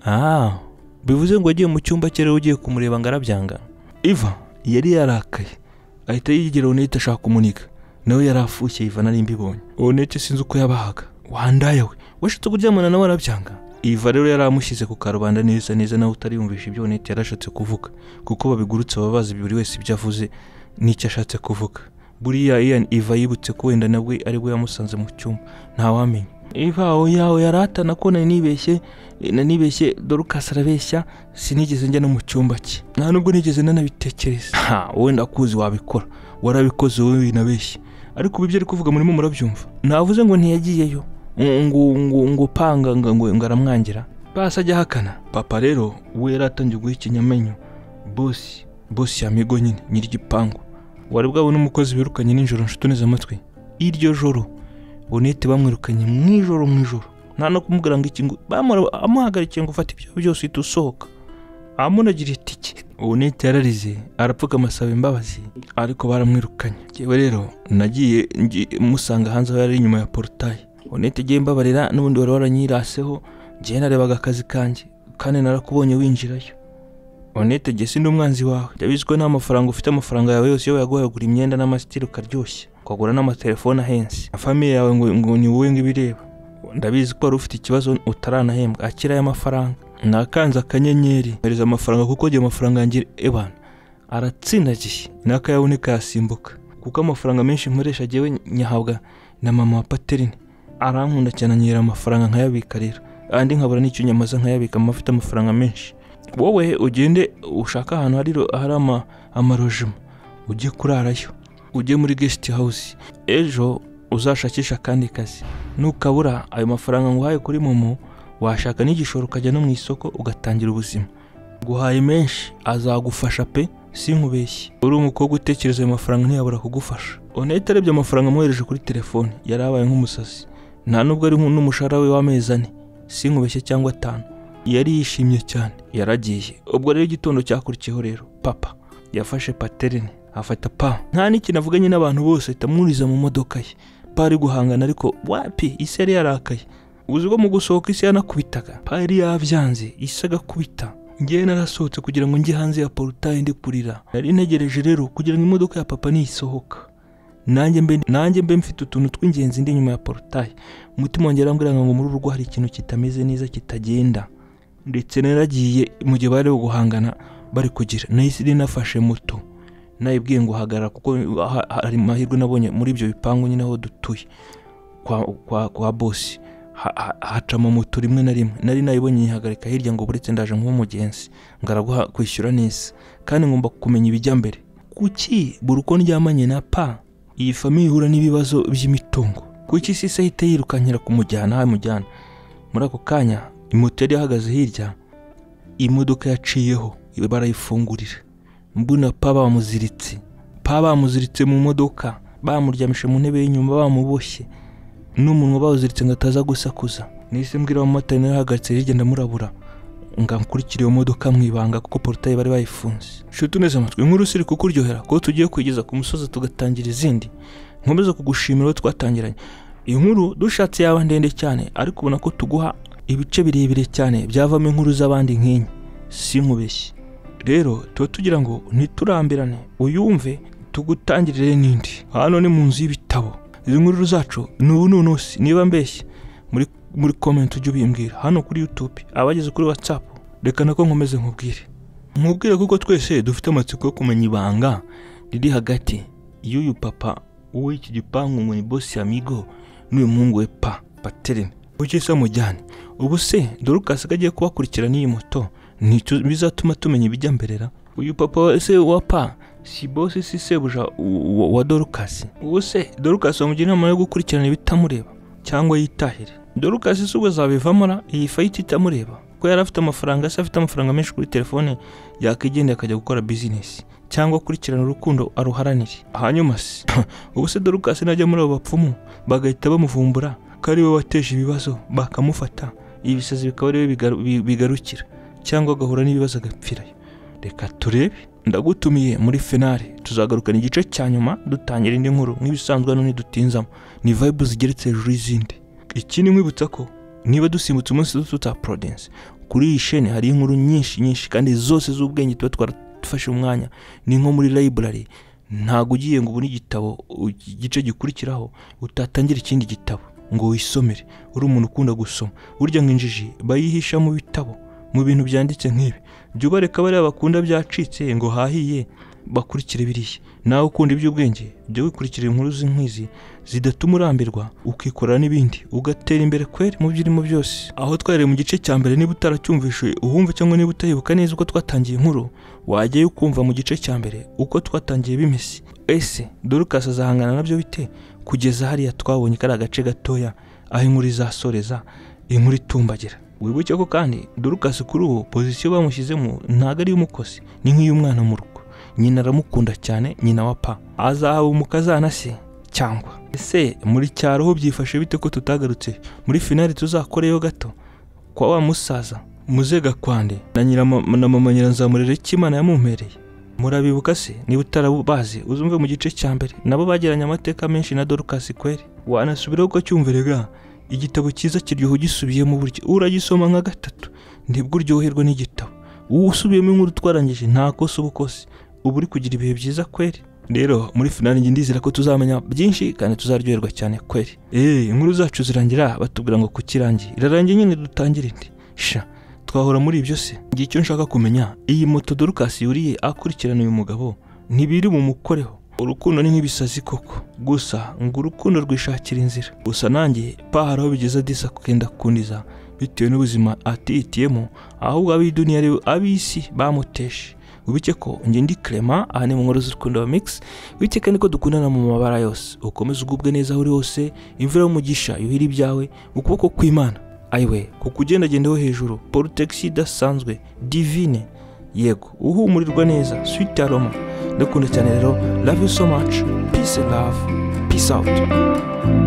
Bivuze ngo agiye mu cyumba cye rero ugiye kumureba ngarabyanga. Iva yari yarakaye ahita yigira Onete ashaka kumuniga, nawe yarafushye Iva nari mbibonye. Onete sinzi uko yabahaga, wandaya we washatse kuryamana nawe arabyanga. Iva rero yaramushyize ku karubanda neza nawe utariyumvisha ibyo Onete yarashatse kuvuga, kuko babigurutse babazi buri wese ibyo avuze n'icyo ashatse kuvuga. Buriya Iva yibutse ko wenda nabwe ari we yamusanze mu cyumba, ntawamenya. Iva yawe yaratana ko nanibeshye Dorcas arabeshya, sinigeze njya no mu cyumba cye, nta nubwo nigeze nanabitekereza. Wenda kuzi wabikora, warabikoze wowe winabeshye, ariko ibyo ari kuvuga murimo murabyumva. Navuze ngo ntiyagiyeyo ngo panga ngo aramwangira, basa ajya hakana. Papa rero we yaratangiye guha ikinyamenyo boss ya Migo nyine nyir'igipangu, wari bwabona umukozi birukanye ninjoro. Nshuti neza amatwi, iryo joro Onete bamwirukanye mwijoro nta no kumubwira ngo iki ngo amuhagarikiye ngo ufate ibyo byose itusohoka, amunagira itike. Onete yararize arapfuka amasaba imbabazi ariko baramwirukanye. Yewe rero nagiye musanga hanze yari inyuma ya portail. Onete giye mbabarira n'ubundi wari waranyiraseho, ngiye narebaga akazi kanjye kandi narakubonye winjirayo. Onete giye sindi umwanzi wawe, ndabizwe nta mafaranga ufite, amafaranga yawe yose yo yagoyagura imyenda n'amasitiri ukaryoshya ukagura n'amatelefone ahenze, famille yawe ngo ni wowe ngibireba. Ndabizi ko wari ufite ikibazo utaranahembwa, akira aya mafaranga. Nakanze akanyenyeri mpereza amafaranga kuko giye amafaranga yanjye ebana aratsindagiye nakayaboneka yasimbuka, kuko amafaranga menshi nkoresha giyewe nyahabwa na mama wa Paterine. Arankunda cyane anyera amafaranga nkayabika rero, andi nkabura n'icyo nyamaza nkayabika amafite amafaranga menshi. Wowe ugende ushaka ahantu hari amarojimo ujye kurarayo, ujye muri guest house, ejo uzashakisha kandi kazi. Nukabura ayo mafaranga nguhaye kuri momo, washaka n'igishoro ukajya no mu isoko ugatangira ubuzima. Guhaye menshi azagufasha pe, sinkubeshye. Uri umukobwa utekereza ayo mafaranga ntiyabura kugufasha. Onete arebye amafaranga amuhereje kuri telefone yarabaye nk'umusazi, nta nubwo ari n'umushahara we w'amezi 4, sinkubeshye cyangwa 5. Yari yishimye cyane, yaragiye. Ubwo rero igitondo cyakurikiyeho rero papa yafashe Paterine afata nta niki navuganye n'abantu bose tamuriza mu modoka ye, pari guhangana ariko wapi isi yari yarakaye. Uzi ko mu gusohoka isi yanakubitaga, pari yabyanze isi agakubita. Ngiye narasohotse kugira ngo njye hanze ya portail ndi kurira. Nari ntegereje rero kugira ngo imodoka ya papa nisohoka, nanjye mbe mfite utuntu tw'ingenzi ndi nyuma ya portail. Umutima wanjye arambwira ngo muri urugo hari ikintu kitameze neza kitagenda. Ndetse naragiye mu gihe bari guhangana bari kugira, nahise nafashe moto nayibwiye ngo hagarara kuko hari mahirwe nabonye muri ibyo bipangu nyine aho dutuye kwa boss. Hacamo moto rimwe na rimwe nari nayibonye nyihagarika hirya ngo buretse ndaje nk'umugenzi ngaraguha kwishyura neza kandi ngomba kumenya ibijya mbere. Kuki buruko ndyamanye na iyi famille ihura n'ibibazo by'imitungo? Kuki sise ahita yirukankira kumujyana muri ako kanya imoto yari ihagaze hirya, imodoka yaciyeho barayifungurira. Mbuna bamuziritse mu modoka, bamuryamisha mu ntebe y'inyuma bamuboshye n'umuntu bawuziritse ngo ataza gusakuza. Nise mbwira abamotari narahagaritse hirya ndamurabura ngankurikira iyo modoka mwibanga kuko portail bari bayifunze. Nshuti neza amatwi, inkuru siri kukuryohera ko tugiye kwigeza ku musozi tugatangira izindi. Nkomeza kugushimira twatangiranye inkuru dushatse yaba ndende cyane, ariko ubona ko tuguha ibice birebire cyane byavamo inkuru z'abandi nk'inyi, sinkubeshye. Rero tugira ngo ntiturambirane, uyumve tugutangirire n'indi. Hano ni mu nzu y'ibitabo. Izi nkuru zacu nubununusi, niba mbeshye muri comment ujye ubimbwira hano kuri YouTube, abageze kuri WhatsApp reka nako nkomeze nkubwire kuko twese dufite amatsiko yo kumenya ibanga riri hagati y'uyu papa w'iki gipangu ngo ni boss ya Migo n'uyu muhungu we Paterine. Ukisa mujyane ubu se Dorcas agiye kubakurikirana iyi moto, nicyo bizatuma tumenya ibijya mberera. Uyu papa se wa si boss si sebuja wa Dorcas. Ubu se Dorcas wamugira inama yo gukurikirana ibitamureba cyangwa yitahire? Dorcas se ubwo zabivamo iyi fight itamureba? ko yari afite amafaranga, se afite amafaranga menshi kuri telefone yakigenda akajya gukora business cyangwa kurikirana urukundo aruharanire. Hanyuma se ubu se Dorcas najya muri abo bapfumu bagahita bamuvumbura kari we wateje ibibazo bakamufata, ibisazi bikaba ari bigarukira cyangwa agahura n'ibibazo agapfirayo. Reka turebe, ndagutumiye muri finale, tuzagarukana igice cya nyuma dutangira indi nkuru nk'ibisanzwe none dutinzamo, ni vibe zigeretse hejuru y'izindi. Ikindi nkwibutsa ko niba dusimbutse umunsi tuta Prudence kuri iyi chaîne hari inkuru nyinshi kandi zose z'ubwenge tuba twarafashe umwanya, ni nko muri library, ntago ugiye ngo ubone igitabo igice gikurikiraho utatangira ikindi gitabo ngo wisomere. Uri umuntu ukunda gusoma, burya nk'injiji bayihisha mu bitabo, mu bintu byanditse nk'ibi. Byubareka bari abakunda byacitse ngo hahiye bakurikire biriya. Nawe ukunda iby'ubwenge byo wikurikira inkuru z'inkwizi zidatuma urambirwa, ukikorera n'ibindi ugatera imbere kweri mu byirimo byose. Aho twarere mu gice cya mbere, niba utaracyumvishe uhumva cyangwa niba utayibuka neza uko twatangiye inkuru, wajyayo ukumva mu gice cya mbere uko twatangiye bimeze. Ese Dorcas azahangana nabyo bite kugeza hariya twabonye kari agace gatoya aho inkuru izasoreza, inkuru itumbagira. Wibuke ko kandi Dorcas kuri ubu position bamushyizemo ntago ari umukozi, ni nk'iy'umwana mu rugo. Nyina aramukunda cyane, nyina wa pa azahaba umukazana se cyangwa. Ese muri cyaro ho byifashe bite ko tutagarutse muri finale tuzakoreyo gato kwa wa musaza Muzega Kwande na mama Nyiranzamurere Kimana yamumpereye? Murabibuka se? Niba utarabazi uzumve mu gice cya mbere, nabo bagiranye amateka menshi na Dorcas kweri. Wanasubiraho ko cyumverega igitabo cyiza kiryoho gisubiyemo buryo uragisoma nka gatatu ndibwo uryoherwa n'igitabo. Usubiyemo inkuru twarangije nta kosa ubukose, ubu uri kugira ibihe byiza kweri. Rero muri finale ngi ndizira ko tuzamenya byinshi kandi tuzaryoherwa cyane kweri. Inkuru zacu zirangira batubwira ngo kukirangiye irarangiye nyine dutangire indi. Sha twahora muri ibyo se. Ngiye icyo nshaka kumenya, iyi moto Dorcas yuriye akurikirana uyu mugabo ntibiri mu mukoreho. Urukundo ni nk'ibisazi koko, gusa ngo urukundo rwishakira inzira. Gusa nanjye paharaho bigeza disa kugenda kundiza bitewe n'ubuzima atitiyemo, ahubwo ab'iduniya ari ab'isi bamuteshe. Ubike ko nge ndi Clement, aha ni mu nkuru z'urukundo wa Mix. Ubike kandi ko dukundana mu mabara yose. Ukomeze ugubwe neza aho uri hose, imvura y'umugisha yuhira ibyawe, ukuboko kw'Imana ayiwe kukugendagendaho hejuru, protection idasanzwe divine, yego uhumurirwa neza, sweet aroma. Ndakunda cyane rero, love you so much, peace and love, peace out.